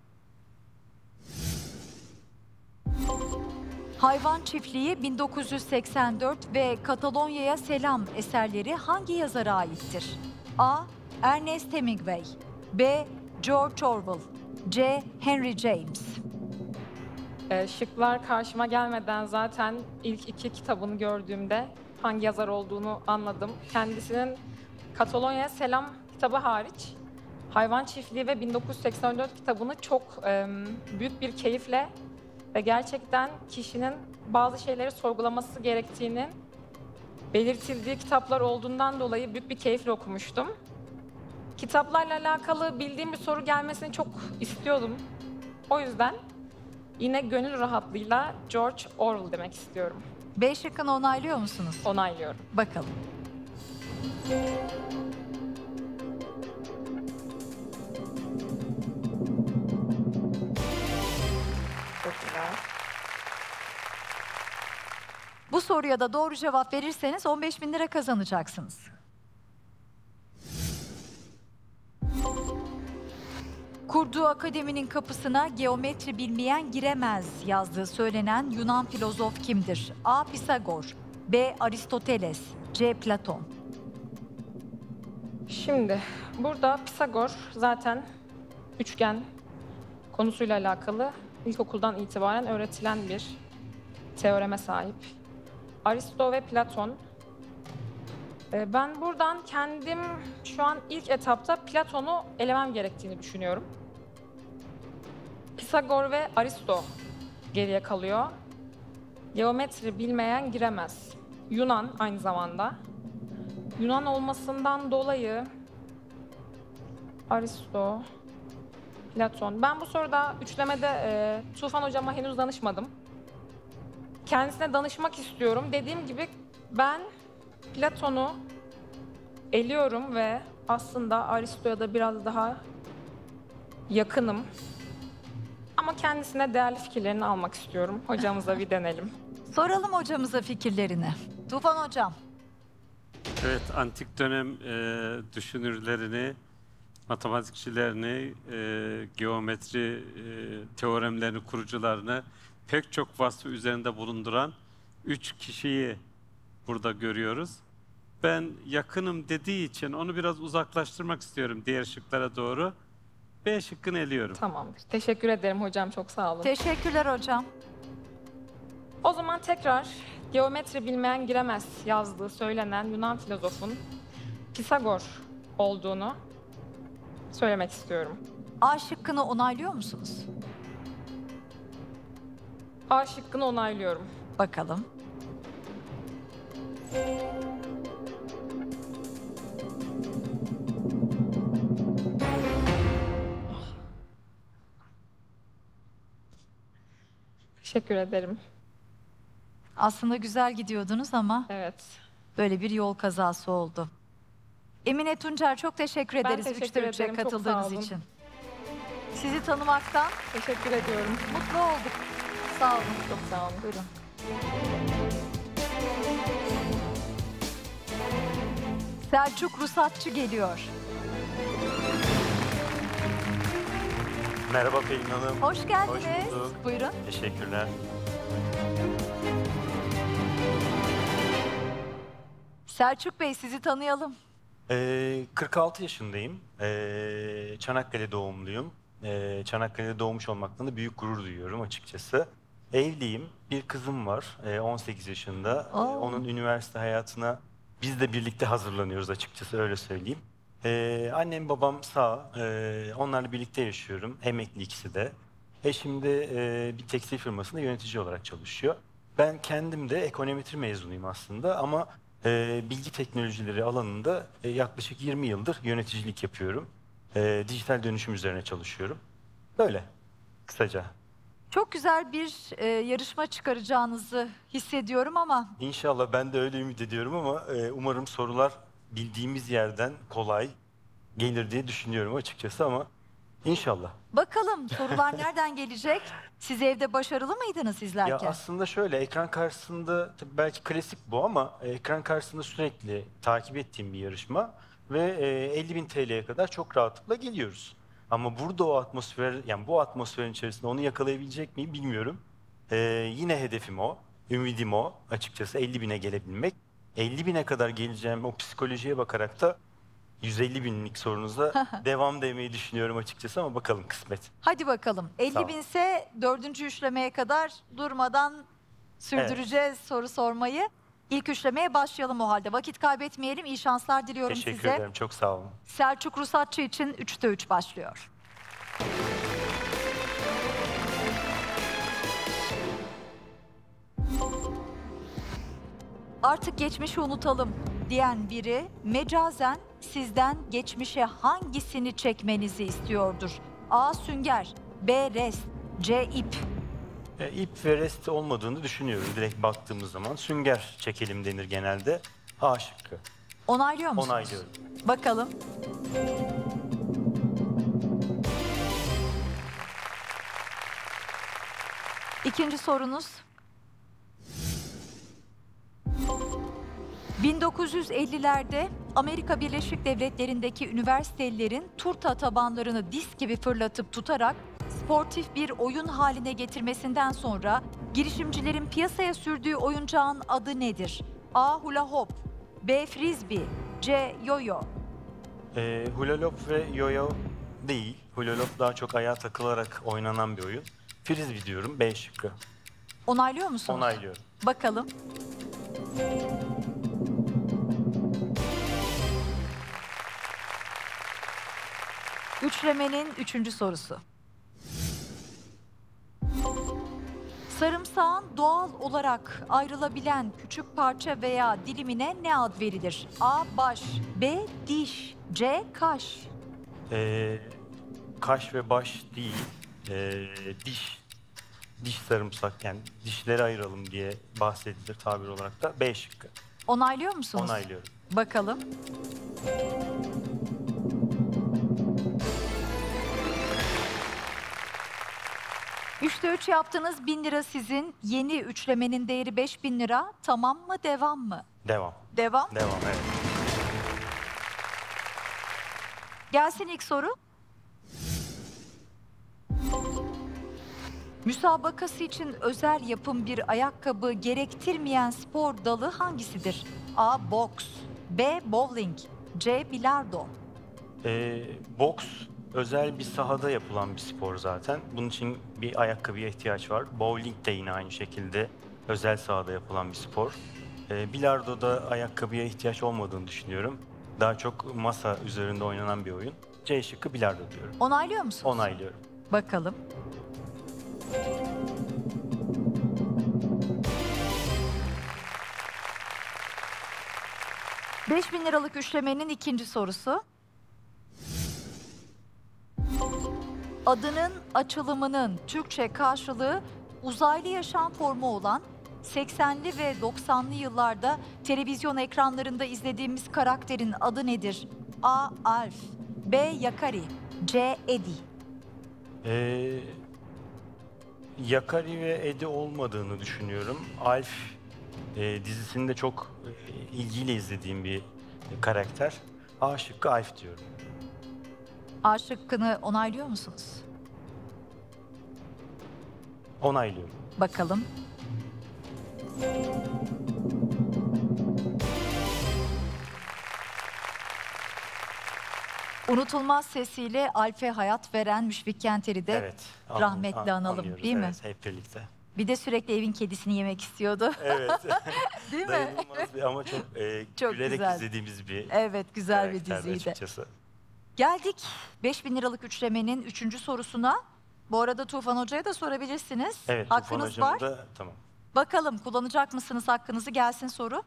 Hayvan Çiftliği bin dokuz yüz seksen dört ve Katalonya'ya Selam eserleri hangi yazara aittir? A. Ernest Hemingway, B. George Orwell, C. Henry James. Ee, şıklar karşıma gelmeden zaten ilk iki kitabını gördüğümde hangi yazar olduğunu anladım. Kendisinin Katalonya'ya Selam kitabı hariç Hayvan Çiftliği ve bin dokuz yüz seksen dört kitabını çok e, büyük bir keyifle ve gerçekten kişinin bazı şeyleri sorgulaması gerektiğini belirtildiği kitaplar olduğundan dolayı büyük bir keyifle okumuştum. Kitaplarla alakalı bildiğim bir soru gelmesini çok istiyordum. O yüzden yine gönül rahatlığıyla George Orwell demek istiyorum. B şıkkını onaylıyor musunuz? Onaylıyorum. Bakalım. Teşekkürler. Bu soruya da doğru cevap verirseniz on beş bin lira kazanacaksınız. Kurduğu akademinin kapısına geometri bilmeyen giremez yazdığı söylenen Yunan filozof kimdir? A. Pisagor, B. Aristoteles, C. Platon. Şimdi burada Pisagor zaten üçgen konusuyla alakalı ilkokuldan itibaren öğretilen bir teoreme sahip. Aristo ve Platon. Ee, Ben buradan kendim şu an ilk etapta Platon'u elemem gerektiğini düşünüyorum. Pisagor ve Aristo geriye kalıyor. Geometri bilmeyen giremez. Yunan aynı zamanda. Yunan olmasından dolayı Aristo, Platon. Ben bu soruda üçlemede e, Tufan hocama henüz danışmadım. kendisine danışmak istiyorum. Dediğim gibi ben Platon'u eliyorum ve aslında Aristo'ya da biraz daha yakınım. Ama kendisine değerli fikirlerini almak istiyorum. Hocamıza bir denelim. Soralım hocamıza fikirlerini. Tufan hocam. Evet, antik dönem e, düşünürlerini, matematikçilerini, e, geometri e, teoremlerini, kurucularını pek çok vasfı üzerinde bulunduran üç kişiyi burada görüyoruz. Ben yakınım dediği için onu biraz uzaklaştırmak istiyorum diğer şıklara doğru. B şıkkını eliyorum. Tamamdır. Teşekkür ederim hocam. Çok sağ olun. Teşekkürler hocam. O zaman tekrar geometri bilmeyen giremez yazdığı söylenen Yunan filozofun Pisagor olduğunu söylemek istiyorum. A şıkkını onaylıyor musunuz? A şıkkını onaylıyorum. Bakalım. Teşekkür ederim. Aslında güzel gidiyordunuz ama Evet. böyle bir yol kazası oldu. Emine Tuncer çok teşekkür Ben ederiz teşekkür üçte üçe ederim, çok katıldığınız sağ olun. için. Sizi tanımaktan Teşekkür ediyorum. mutlu olduk. Sağ olun. Çok sağ olun. Buyurun. Selçuk Rusatçı geliyor. Merhaba Pelin Hanım. Hoş geldiniz. Hoş bulduk. Buyurun. Teşekkürler. Selçuk Bey sizi tanıyalım. Ee, kırk altı yaşındayım. Ee, Çanakkale doğumluyum. Ee, Çanakkale'de doğmuş olmaktan da büyük gurur duyuyorum açıkçası. Evliyim. Bir kızım var. Ee, on sekiz yaşında. Ee, Oo. onun üniversite hayatına biz de birlikte hazırlanıyoruz açıkçası, öyle söyleyeyim. Ee, annem babam sağ. Ee, onlarla birlikte yaşıyorum. Emekli ikisi de. Eşim de e, bir tekstil firmasında yönetici olarak çalışıyor. Ben kendim de ekonometri mezunuyum aslında ama e, bilgi teknolojileri alanında e, yaklaşık yirmi yıldır yöneticilik yapıyorum. E, dijital dönüşüm üzerine çalışıyorum. Böyle kısaca. Çok güzel bir e, yarışma çıkaracağınızı hissediyorum ama İnşallah, ben de öyle ümit ediyorum ama e, umarım sorular bildiğimiz yerden kolay gelir diye düşünüyorum açıkçası ama inşallah. bakalım sorular nereden gelecek? Siz evde başarılı mıydınız Ya izlerken? aslında şöyle, ekran karşısında tabii belki klasik bu ama ekran karşısında sürekli takip ettiğim bir yarışma ve e, elli bin T L'ye kadar çok rahatlıkla geliyoruz. Ama burada o atmosfer, yani bu atmosferin içerisinde onu yakalayabilecek miyim bilmiyorum. E, yine hedefim o, ümidim o açıkçası, elli bine gelebilmek. elli bine kadar geleceğim o psikolojiye bakarak da yüz elli binlik sorunuza devam demeyi düşünüyorum açıkçası ama bakalım kısmet. Hadi bakalım. Sağ elli ol. binse dördüncü üçlemeye kadar durmadan sürdüreceğiz soru sormayı. İlk üçlemeye başlayalım o halde. Vakit kaybetmeyelim. İyi şanslar diliyorum Teşekkür size. ederim, çok sağ olun. Selçuk Rusatçı için üçte üç başlıyor. Artık geçmişi unutalım diyen biri mecazen sizden geçmişe hangisini çekmenizi istiyordur? A. Sünger, B. Rest, C. ip. E, ip ve rest olmadığını düşünüyorum direkt baktığımız zaman. Sünger çekelim denir genelde. A şıkkı. Onaylıyor musunuz? Onaylıyorum. Bakalım. İkinci sorunuz. bin dokuz yüz ellilerde Amerika Birleşik Devletleri'ndeki üniversitelilerin turta tabanlarını disk gibi fırlatıp tutarak sportif bir oyun haline getirmesinden sonra girişimcilerin piyasaya sürdüğü oyuncağın adı nedir? A. Hula hop, B. Frisbee, C. Yo-yo. E, hula loop ve yo-yo değil. Hula loop daha çok ayağa takılarak oynanan bir oyun. Frisbee diyorum, B şıkkı. Onaylıyor musunuz? Onaylıyorum. Bakalım. Üçlemenin üçüncü sorusu. Sarımsağın doğal olarak ayrılabilen küçük parça veya dilimine ne ad verilir? A. Baş, B. Diş, C. Kaş. E, kaş ve baş değil, e, diş diş sarımsak, yani dişleri ayıralım diye bahsedilir tabir olarak da B şıkkı. Onaylıyor musunuz? Onaylıyorum. Bakalım. Üçte üç yaptınız. Bin lira sizin. Yeni üçlemenin değeri beş bin lira. Tamam mı, devam mı? Devam. Devam. Devam, evet. Gelsin ilk soru. Müsabakası için özel yapım bir ayakkabı gerektirmeyen spor dalı hangisidir? A. Boks, B. Bowling, C. Bilardo. Ee, boks özel bir sahada yapılan bir spor zaten. Bunun için bir ayakkabıya ihtiyaç var. Bowling de yine aynı şekilde özel sahada yapılan bir spor. Ee, bilardo'da ayakkabıya ihtiyaç olmadığını düşünüyorum. Daha çok masa üzerinde oynanan bir oyun. C şıkkı bilardo diyorum. Onaylıyor musunuz? Onaylıyorum. Bakalım. Beş bin liralık üçlemenin ikinci sorusu. Adının açılımının Türkçe karşılığı uzaylı yaşam formu olan seksenli ve doksanlı yıllarda televizyon ekranlarında izlediğimiz karakterin adı nedir? A. Alf, B. Yakari, C. Eddie. Ee, Yakari ve Eddie olmadığını düşünüyorum. Alf e, dizisinde çok e, ilgiyle izlediğim bir e, karakter. A şıkkı Alf diyorum. A şıkkını onaylıyor musunuz? Onaylıyorum. Bakalım. Unutulmaz sesiyle Alf'e hayat veren Müşfik Kenter'i de Evet. an- rahmetli an- analım, anıyoruz, değil mi? Evet, hep birlikte. Bir de sürekli evin kedisini yemek istiyordu. Evet. Değil mi? Dayanılmaz bir ama çok, e, Çok gülerek güzel. izlediğimiz bir Evet, güzel bir karakterdi diziydi. açıkçası. Geldik beş bin liralık üçlemenin üçüncü sorusuna. Bu arada Tufan Hoca'ya da sorabilirsiniz. Evet, Tufan Hakkınız Hocam var. da tamam. Bakalım kullanacak mısınız hakkınızı? Gelsin soru.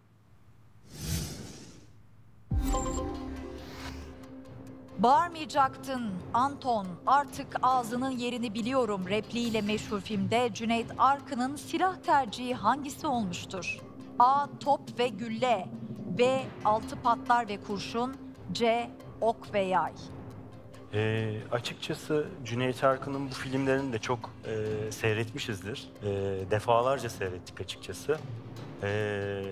Bağırmayacaktın Anton, artık ağzının yerini biliyorum repliğiyle meşhur filmde Cüneyt Arkın'ın silah tercihi hangisi olmuştur? A. Top ve gülle, B. Altı patlar ve kurşun, C. Ok ve yay. E, açıkçası Cüneyt Arkın'ın bu filmlerini de çok e, seyretmişizdir. E, defalarca seyrettik açıkçası. E,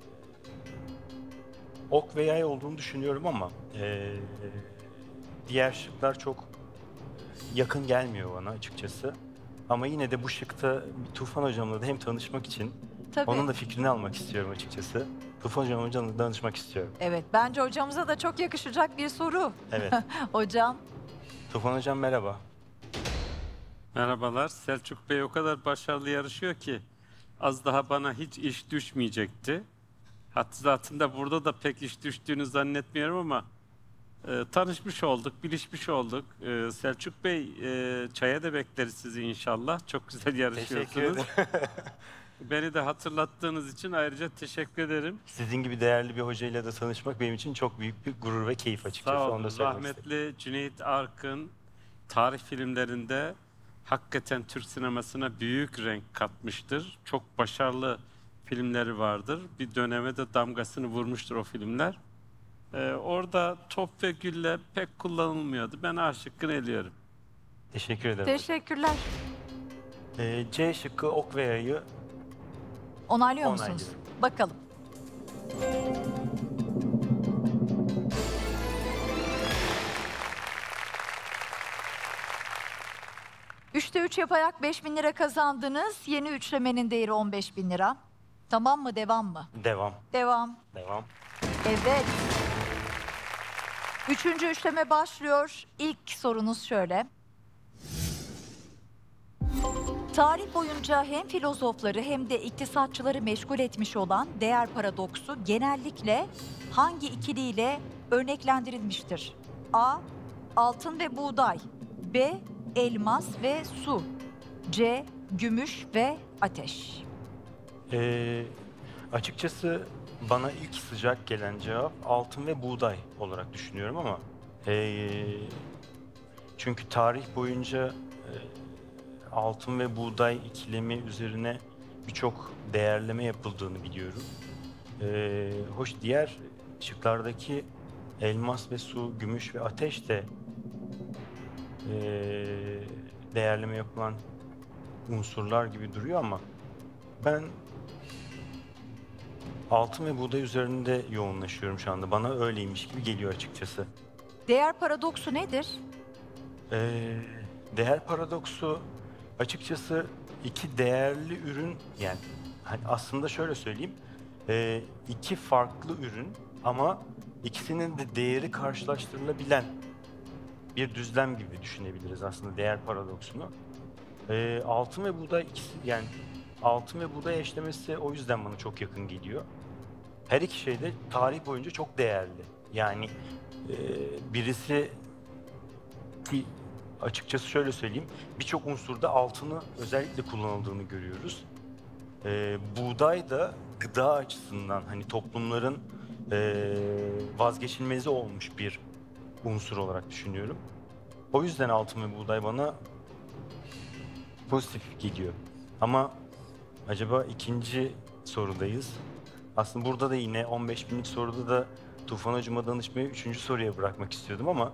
ok ve yay olduğunu düşünüyorum ama e, diğer şıklar çok yakın gelmiyor bana açıkçası. Ama yine de bu şıkta bir Tufan Hocam'la da hem tanışmak için Tabii. onun da fikrini almak istiyorum açıkçası. Tufan Hocam hocamla danışmak istiyorum. Evet, bence hocamıza da çok yakışacak bir soru. Evet. Hocam, Tufan Hocam merhaba. Merhabalar. Selçuk Bey o kadar başarılı yarışıyor ki az daha bana hiç iş düşmeyecekti. Hatta zaten de burada da pek iş düştüğünü zannetmiyorum ama e, tanışmış olduk, bilişmiş olduk. E, Selçuk Bey e, çaya da bekleriz sizi inşallah. Çok güzel Teşekkür yarışıyorsunuz. ederim. Beni de hatırlattığınız için ayrıca teşekkür ederim. Sizin gibi değerli bir hocayla da tanışmak benim için çok büyük bir gurur ve keyif açıkçası. Sağ Onu olun. da söylemek istedim. Rahmetli Cüneyt Arkın tarih filmlerinde hakikaten Türk sinemasına büyük renk katmıştır. Çok başarılı filmleri vardır. Bir döneme de damgasını vurmuştur o filmler. Ee, orada top ve gülle pek kullanılmıyordu. Ben A şıkkını eliyorum. Teşekkür ederim. teşekkürler. Ee, C şıkkı ok ve yayı Onaylıyor musunuz? Onaylıyorum. Bakalım. Üçte üç yaparak beş bin lira kazandınız. Yeni üçlemenin değeri on beş bin lira. Tamam mı, devam mı? devam. Devam. Devam. Evet. Üçüncü üçleme başlıyor. İlk sorunuz şöyle. Tarih boyunca hem filozofları hem de iktisatçıları meşgul etmiş olan değer paradoksu genellikle hangi ikiliyle örneklendirilmiştir? A. Altın ve buğday, B. Elmas ve su, C. Gümüş ve ateş. Ee, açıkçası bana ilk sıcak gelen cevap altın ve buğday olarak düşünüyorum ama ee, çünkü tarih boyunca ee, altın ve buğday ikilemi üzerine birçok değerleme yapıldığını biliyorum. Ee, hoş diğer şıklardaki elmas ve su, gümüş ve ateş de ee, değerleme yapılan unsurlar gibi duruyor ama ben altın ve buğday üzerinde yoğunlaşıyorum şu anda. Bana öyleymiş gibi geliyor açıkçası. Değer paradoksu nedir? Ee, değer paradoksu açıkçası iki değerli ürün, yani hani aslında şöyle söyleyeyim, ee, iki farklı ürün ama ikisinin de değeri karşılaştırılabilen bir düzlem gibi düşünebiliriz aslında değer paradoksunu. Ee, altın ve buğday ikisi, yani altın ve buğday eşlemesi o yüzden bana çok yakın geliyor. Her iki şey de tarih boyunca çok değerli. Yani e, birisi ki açıkçası şöyle söyleyeyim, birçok unsurda altını özellikle kullanıldığını görüyoruz. Ee, buğday da gıda açısından hani toplumların e, vazgeçilmezi olmuş bir unsur olarak düşünüyorum. O yüzden altın ve buğday bana pozitif geliyor. Ama acaba ikinci sorudayız. Aslında burada da yine on beş binlik soruda da Tufan Hocam'a danışmayı üçüncü soruya bırakmak istiyordum ama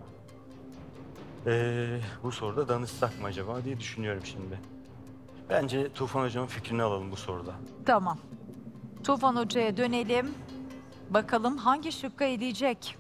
ee, bu soruda danışsak mı acaba diye düşünüyorum şimdi. Bence Tufan Hocam'ın fikrini alalım bu soruda. Tamam. Tufan Hoca'ya dönelim. Bakalım hangi şıkka eleyecek?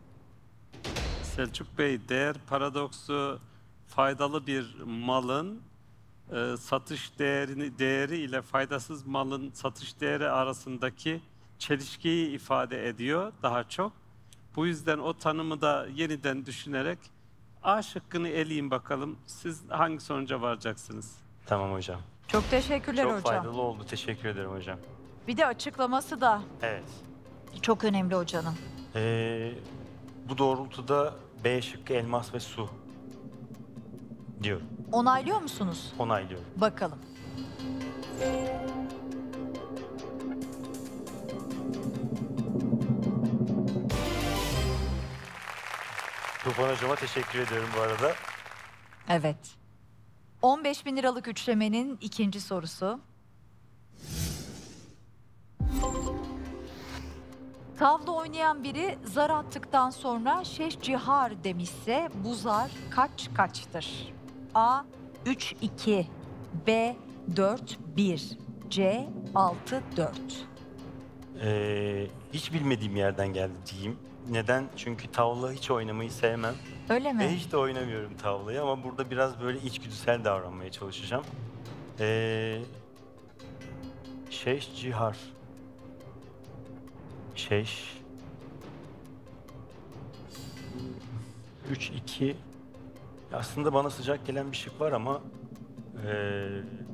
Selçuk Bey, değer paradoksu faydalı bir malın e, satış değerini değeri ile faydasız malın satış değeri arasındaki çelişkiyi ifade ediyor daha çok. Bu yüzden o tanımı da yeniden düşünerek A şıkkını eleyeyim bakalım. Siz hangi sonuca varacaksınız? Tamam hocam. Çok teşekkürler Çok hocam. faydalı oldu. Teşekkür ederim hocam. Bir de açıklaması da Evet. çok önemli hocanın. Ee, bu doğrultuda B şıkkı elmas ve su diyorum. Onaylıyor musunuz? Onaylıyorum. Bakalım. Tufan Hocam'a teşekkür ediyorum bu arada. Evet. on beş bin liralık üçlemenin ikinci sorusu. Tavla oynayan biri zar attıktan sonra şeş cihar demişse bu zar kaç kaçtır? A. üç iki, B. dört bir, C. altı dört. Ee, hiç bilmediğim yerden geldi diyeyim. Neden? Çünkü tavla hiç oynamayı sevmem. Öyle mi? Ve hiç de oynamıyorum tavlayı ama burada biraz böyle içgüdüsel davranmaya çalışacağım. Ee, şeş cihar. Şeş. üç iki. Aslında bana sıcak gelen bir şık var ama ee,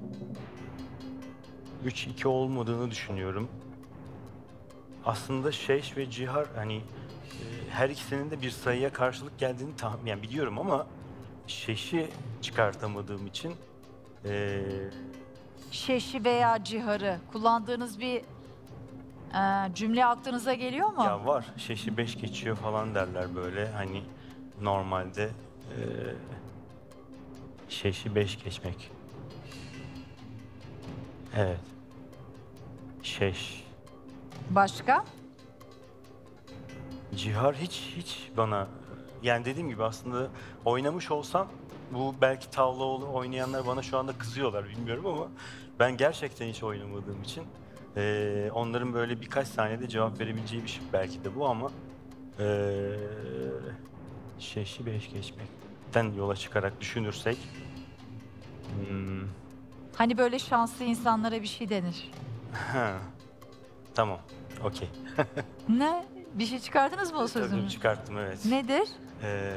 üç iki olmadığını düşünüyorum. Aslında şeş ve cihar hani e, her ikisinin de bir sayıya karşılık geldiğini tahmin, yani biliyorum ama şeşi çıkartamadığım için e, Şeşi veya ciharı kullandığınız bir e, cümle aklınıza geliyor mu? ya var şeşi beş geçiyor falan derler böyle hani normalde e, şeşi beş geçmek. Evet. Şeş. Başka? Cihar hiç hiç bana, yani dediğim gibi aslında oynamış olsam bu belki tavla oynayanlar bana şu anda kızıyorlar bilmiyorum ama ben gerçekten hiç oynamadığım için eee, onların böyle birkaç saniyede cevap verebileceği bir şey belki de bu ama eee şeşi beş geçmekten yola çıkarak düşünürsek hmm, Hani böyle şanslı insanlara bir şey denir. ha, tamam, okey. Ne? Bir şey çıkardınız mı o Tabii sözünü? çıkarttım, evet. Nedir? Ee,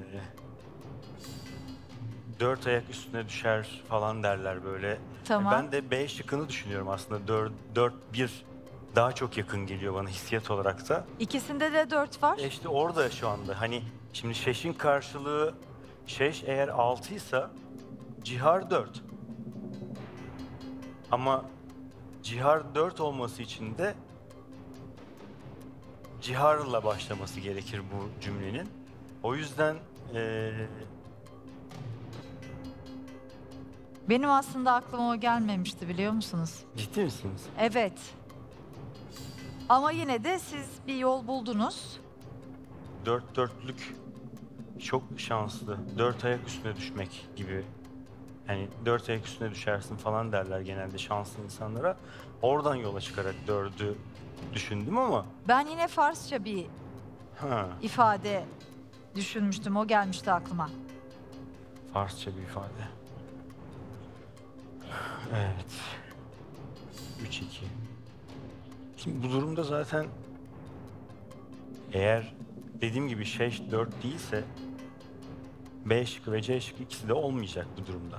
dört ayak üstüne düşer falan derler böyle. Tamam. Ben de B şıkkını düşünüyorum aslında. dört, dört bir daha çok yakın geliyor bana hissiyat olarak da. İkisinde de dört var. E işte orada şu anda hani şimdi şeşin karşılığı şeş eğer altıysa cihar dört. Ama cihar dört olması için de ciharla başlaması gerekir bu cümlenin. O yüzden eee Benim aslında aklıma o gelmemişti, biliyor musunuz? Ciddi misiniz? Evet. Ama yine de siz bir yol buldunuz. Dört dörtlük çok şanslı. Dört ayak üstüne düşmek gibi. Hani dört ayak üstüne düşersin falan derler genelde şanslı insanlara. Oradan yola çıkarak dördü düşündüm ama Ben yine Farsça bir ha, ifade düşünmüştüm. O gelmişti aklıma. Farsça bir ifade. Evet. üç iki. Şimdi bu durumda zaten eğer dediğim gibi şey dört değilse B şıkkı ve C şıkkı ikisi de olmayacak bu durumda.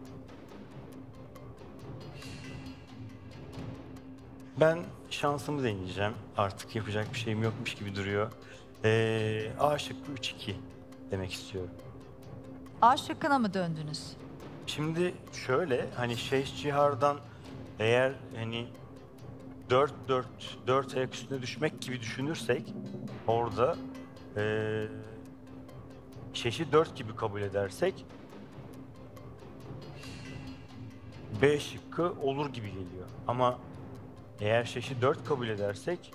Ben şansımı deneyeceğim. Artık yapacak bir şeyim yokmuş gibi duruyor. Ee, A şıkkı üç iki demek istiyorum. A şıkkına mı döndünüz? Şimdi şöyle hani Şeyh Cihar'dan eğer hani dört dört dört ayak üstüne düşmek gibi düşünürsek orada eee Şeyh'i dört gibi kabul edersek B şıkkı olur gibi geliyor. Ama eğer Şeyh'i dört kabul edersek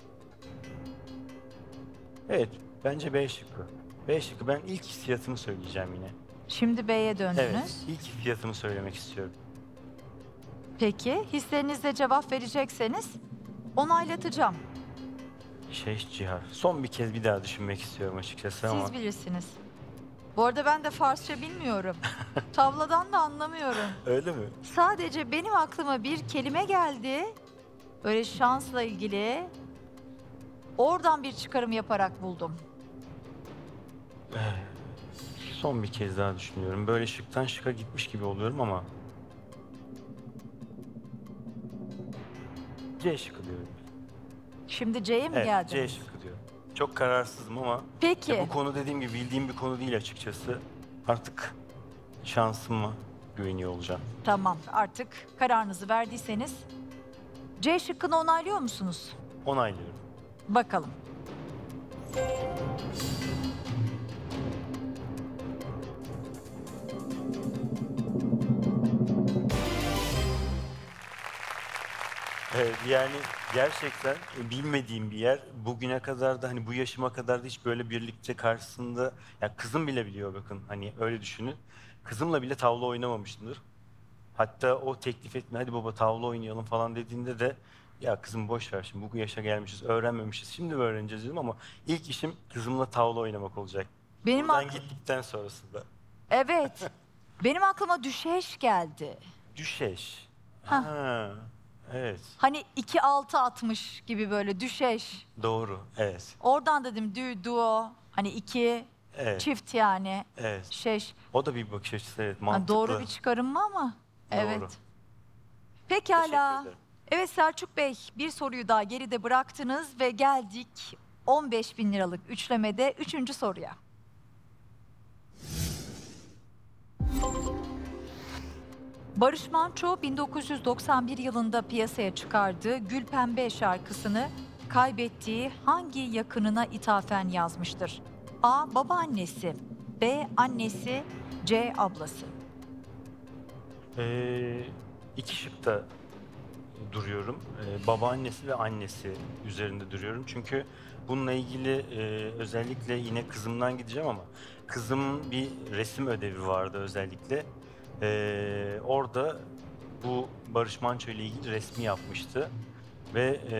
evet bence B şıkkı. B şıkkı ben ilk hissiyatımı söyleyeceğim yine. Şimdi B'ye döndünüz. Evet, ilk hissiyatımı söylemek istiyorum. Peki, hislerinizle cevap verecekseniz onaylatacağım. Şeyh Cihar. Son bir kez bir daha düşünmek istiyorum açıkçası ama. Siz bilirsiniz. Bu arada ben de Farsça bilmiyorum. Tavladan da anlamıyorum. Öyle mi? Sadece benim aklıma bir kelime geldi. Böyle şansla ilgili. Oradan bir çıkarım yaparak buldum. Son bir kez daha düşünüyorum. Böyle şıktan şıka gitmiş gibi oluyorum ama. C şıkkı diyorum. Şimdi C'ye mi Evet, geldiniz? C şıkkı diyorum. Çok kararsızım ama Peki. ya bu konu dediğim gibi bildiğim bir konu değil açıkçası. Artık şansıma güveniyor olacağım. Tamam, artık kararınızı verdiyseniz C şıkkını onaylıyor musunuz? Onaylıyorum. Bakalım. Evet, yani gerçekten bilmediğim bir yer. Bugüne kadar da hani bu yaşıma kadar da hiç böyle birlikte karşısında ya kızım bile biliyor bakın hani öyle düşünün. Kızımla bile tavla oynamamışımdır. Hatta o teklif etme hadi baba tavla oynayalım falan dediğinde de ya kızım boş ver şimdi bu yaşa gelmişiz öğrenmemişiz şimdi mi öğreneceğiz dedim ama ilk işim kızımla tavla oynamak olacak. Benim Buradan ak- gittikten sonrasında. Evet. Benim aklıma düşeş geldi. Düşeş. Ha. Ha. Evet Hani iki altı atmış gibi böyle düşeş. doğru evet Oradan dedim dü, duo. Hani iki evet çift yani. evet. Şeş. O da bir bakış açısı evet Ha, mantıklı. doğru bir çıkarım mı ama? Doğru. Evet. Pekala. Teşekkür ederim. Evet Selçuk Bey, bir soruyu daha geride bıraktınız ve geldik on beş bin liralık üçlemede üçüncü soruya. Barış Manço bin dokuz yüz doksan bir yılında piyasaya çıkardığı Gül Pembe şarkısını kaybettiği hangi yakınına ithafen yazmıştır? A. Babaannesi, B. Annesi, C. Ablası. Ee, iki şıkta duruyorum. Ee, babaannesi ve annesi üzerinde duruyorum. Çünkü bununla ilgili e, özellikle yine kızımdan gideceğim ama kızımın bir resim ödevi vardı özellikle. Ee, orada bu Barış Manço ile ilgili resmi yapmıştı ve e,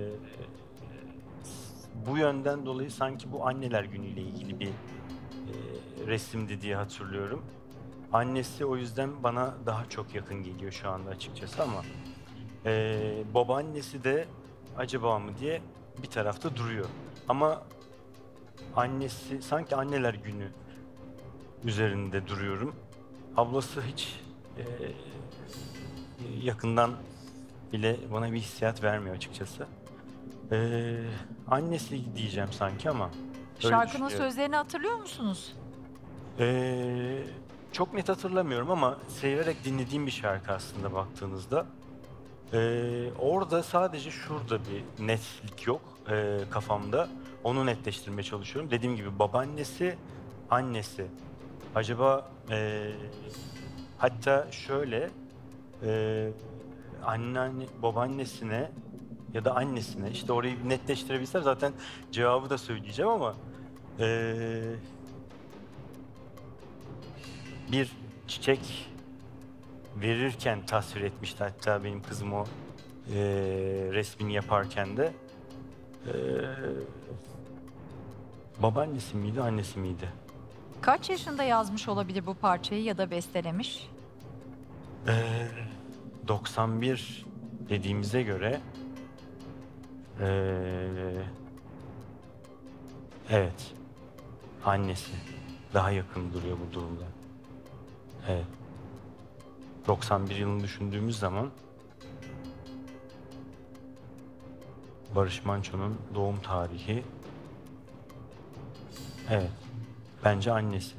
bu yönden dolayı sanki bu anneler günüyle ilgili bir e, resimdi diye hatırlıyorum. Annesi o yüzden bana daha çok yakın geliyor şu anda açıkçası ama ee, babaannesi de acaba mı diye bir tarafta duruyor. Ama annesi sanki anneler günü üzerinde duruyorum. Ablası hiç e, yakından bile bana bir hissiyat vermiyor açıkçası. Ee, annesi diyeceğim sanki ama. öyle Şarkının düşünüyorum. sözlerini hatırlıyor musunuz? Ee, çok net hatırlamıyorum ama severek dinlediğim bir şarkı aslında baktığınızda. Ee, orada sadece şurada bir netlik yok ee, kafamda. Onu netleştirmeye çalışıyorum. Dediğim gibi babaannesi, annesi. Acaba ee, Hatta şöyle, e, anneanne, babaannesine ya da annesine, işte orayı bir netleştirebilsem zaten cevabı da söyleyeceğim ama e, bir çiçek verirken tasvir etmişti hatta benim kızım o e, resmini yaparken de. E, babaannesi miydi, annesi miydi? Kaç yaşında yazmış olabilir bu parçayı ya da bestelemiş? Ee, doksan bir dediğimize göre ee, evet, annesi daha yakın duruyor bu durumda. Evet. doksan bir yılını düşündüğümüz zaman Barış Manço'nun doğum tarihi, evet, bence annesi.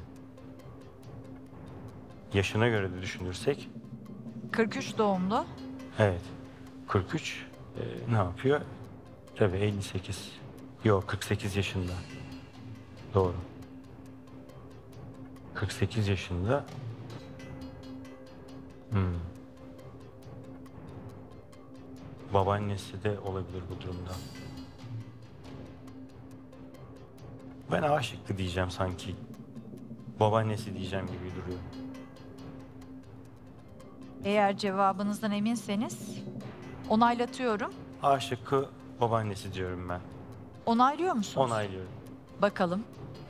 Yaşına göre de düşünürsek kırk üç doğumlu. evet. kırk üç e, ne yapıyor? Tabii elli sekiz. Yok, kırk sekiz yaşında. Doğru. kırk sekiz yaşında. Hmm. Babaannesi de olabilir bu durumda. Ben A şıkkı diyeceğim sanki. Babaannesi diyeceğim gibi duruyor. Eğer cevabınızdan eminseniz onaylatıyorum. A şıkkı babaannesi diyorum ben. Onaylıyor musunuz? Onaylıyorum. Bakalım.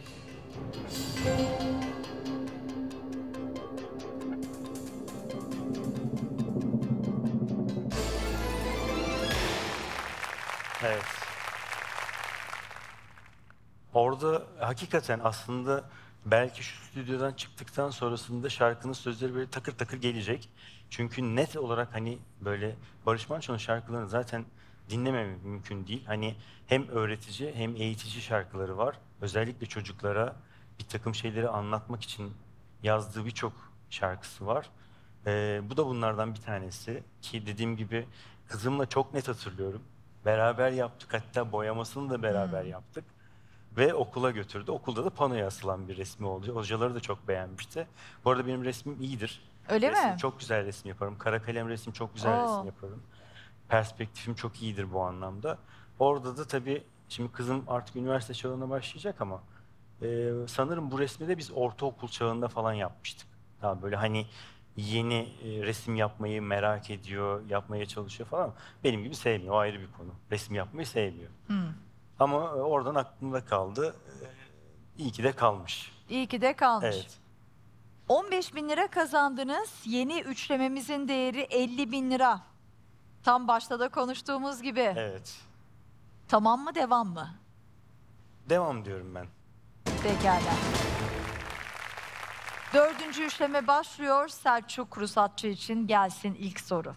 Evet. Orada hakikaten aslında belki şu stüdyodan çıktıktan sonrasında şarkının sözleri böyle takır takır gelecek. Çünkü net olarak hani böyle Barış Manço'nun şarkılarını zaten dinlemem mümkün değil. Hani hem öğretici hem eğitici şarkıları var. Özellikle çocuklara bir takım şeyleri anlatmak için yazdığı birçok şarkısı var. Ee, bu da bunlardan bir tanesi ki dediğim gibi kızımla çok net hatırlıyorum. Beraber yaptık, hatta boyamasını da beraber yaptık. Ve okula götürdü. Okulda da panoya asılan bir resmi oldu. Hocaları da çok beğenmişti. Bu arada benim resmim iyidir. Öyle Resim mi? çok güzel resim yaparım. Kara kalem resim çok güzel Oo. resim yaparım. Perspektifim çok iyidir bu anlamda. Orada da tabii şimdi kızım artık üniversite çağına başlayacak ama e, sanırım bu resmi de biz ortaokul çağında falan yapmıştık. Daha böyle hani yeni e, resim yapmayı merak ediyor, yapmaya çalışıyor falan. Benim gibi sevmiyor. O ayrı bir konu. Resim yapmayı sevmiyor. Hmm. Ama e, oradan aklımda kaldı. E, İyi ki de kalmış. İyi ki de kalmış. Evet. on beş bin lira kazandınız. Yeni üçlememizin değeri elli bin lira. Tam başta da konuştuğumuz gibi. Evet. Tamam mı, devam mı? Devam diyorum ben. Pekala. Dördüncü üçleme başlıyor. Selçuk Rusatçı için gelsin ilk soru.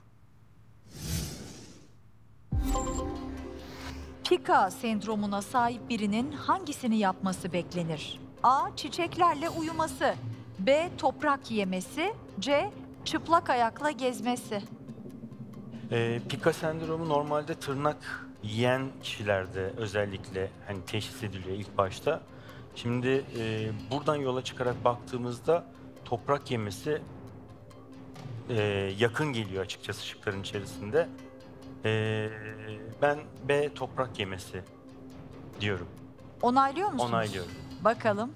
Pika sendromuna sahip birinin hangisini yapması beklenir? A. Çiçeklerle uyuması. B. Toprak yemesi. C. Çıplak ayakla gezmesi. E, Pika sendromu normalde tırnak yiyen kişilerde özellikle hani teşhis ediliyor ilk başta. Şimdi e, buradan yola çıkarak baktığımızda toprak yemesi e, yakın geliyor açıkçası şıkların içerisinde. E, ben B toprak yemesi diyorum. Onaylıyor musunuz? Onaylıyorum. Bakalım.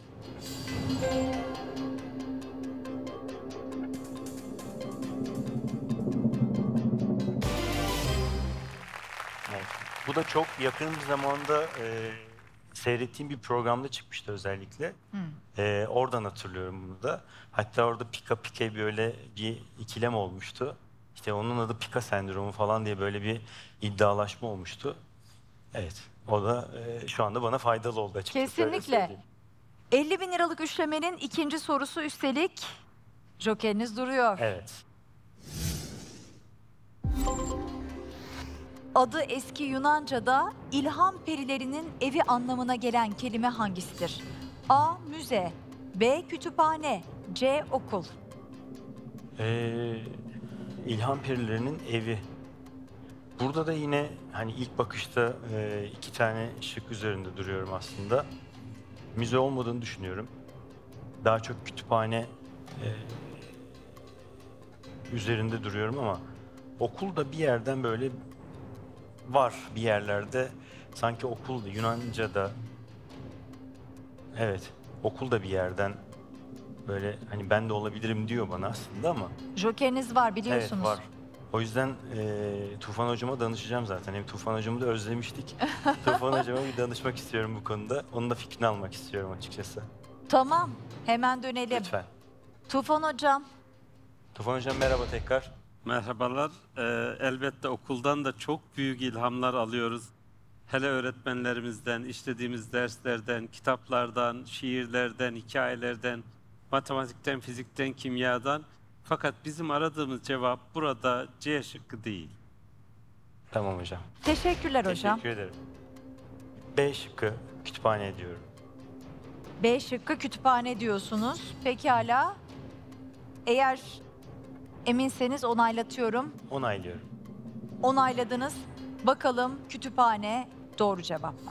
Evet. Bu da çok yakın bir zamanda e, seyrettiğim bir programda çıkmıştı özellikle. Hmm. E, oradan hatırlıyorum bunu da. Hatta orada Pika Pike böyle bir ikilem olmuştu. İşte onun adı Pika sendromu falan diye böyle bir iddialaşma olmuştu. Evet, o da e, şu anda bana faydalı oldu açıkçası. öyle Kesinlikle. söyleyeyim. elli bin liralık üçlemenin ikinci sorusu, üstelik jokeriniz duruyor. Evet. Adı eski Yunanca'da ilham perilerinin evi anlamına gelen kelime hangisidir? A. Müze. B. Kütüphane. C. Okul. Ee, İlham Perilerinin evi. Burada da yine hani ilk bakışta e, iki tane şık üzerinde duruyorum aslında. Müze olmadığını düşünüyorum. Daha çok kütüphane e, üzerinde duruyorum ama okul da bir yerden böyle var bir yerlerde. Sanki okul da Yunanca'da, evet, okul da bir yerden böyle hani ben de olabilirim diyor bana aslında ama Jokeriniz var biliyorsunuz. evet var. O yüzden e, Tufan hocama danışacağım zaten. Hem Tufan hocamı da özlemiştik. Tufan hocama bir danışmak istiyorum bu konuda. Onun da fikrini almak istiyorum açıkçası. Tamam, hemen dönelim. Lütfen. Tufan Hocam, Tufan hocam merhaba tekrar. Merhabalar. Ee, elbette okuldan da çok büyük ilhamlar alıyoruz. Hele öğretmenlerimizden, işlediğimiz derslerden, kitaplardan, şiirlerden, hikayelerden, matematikten, fizikten, kimyadan. Fakat bizim aradığımız cevap burada C şıkkı değil. Tamam hocam. teşekkürler hocam. Teşekkür ederim. B şıkkı kütüphane diyorum. B şıkkı kütüphane diyorsunuz. Pekala. Eğer eminseniz onaylatıyorum. Onaylıyorum. Onayladınız. Bakalım kütüphane doğru cevap mı?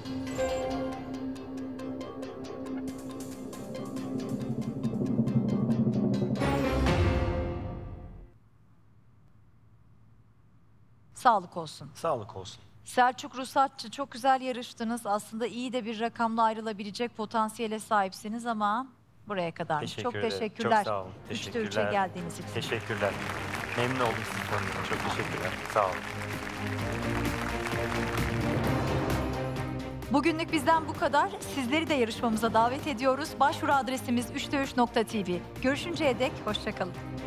Sağlık olsun. Sağlık olsun. Selçuk Rusatçı, çok güzel yarıştınız. Aslında iyi de bir rakamla ayrılabilecek potansiyele sahipsiniz ama buraya kadar. Teşekkür Çok ederim. teşekkürler. Çok sağ olun. Üçte Teşekkürler. üçe geldiğiniz için. Teşekkürler. Memnun oldum sizi tanıdığıma. Çok teşekkürler. Sağ olun. Bugünlük bizden bu kadar. Sizleri de yarışmamıza davet ediyoruz. Başvuru adresimiz üçte üç nokta tv. Görüşünceye dek hoşça kalın.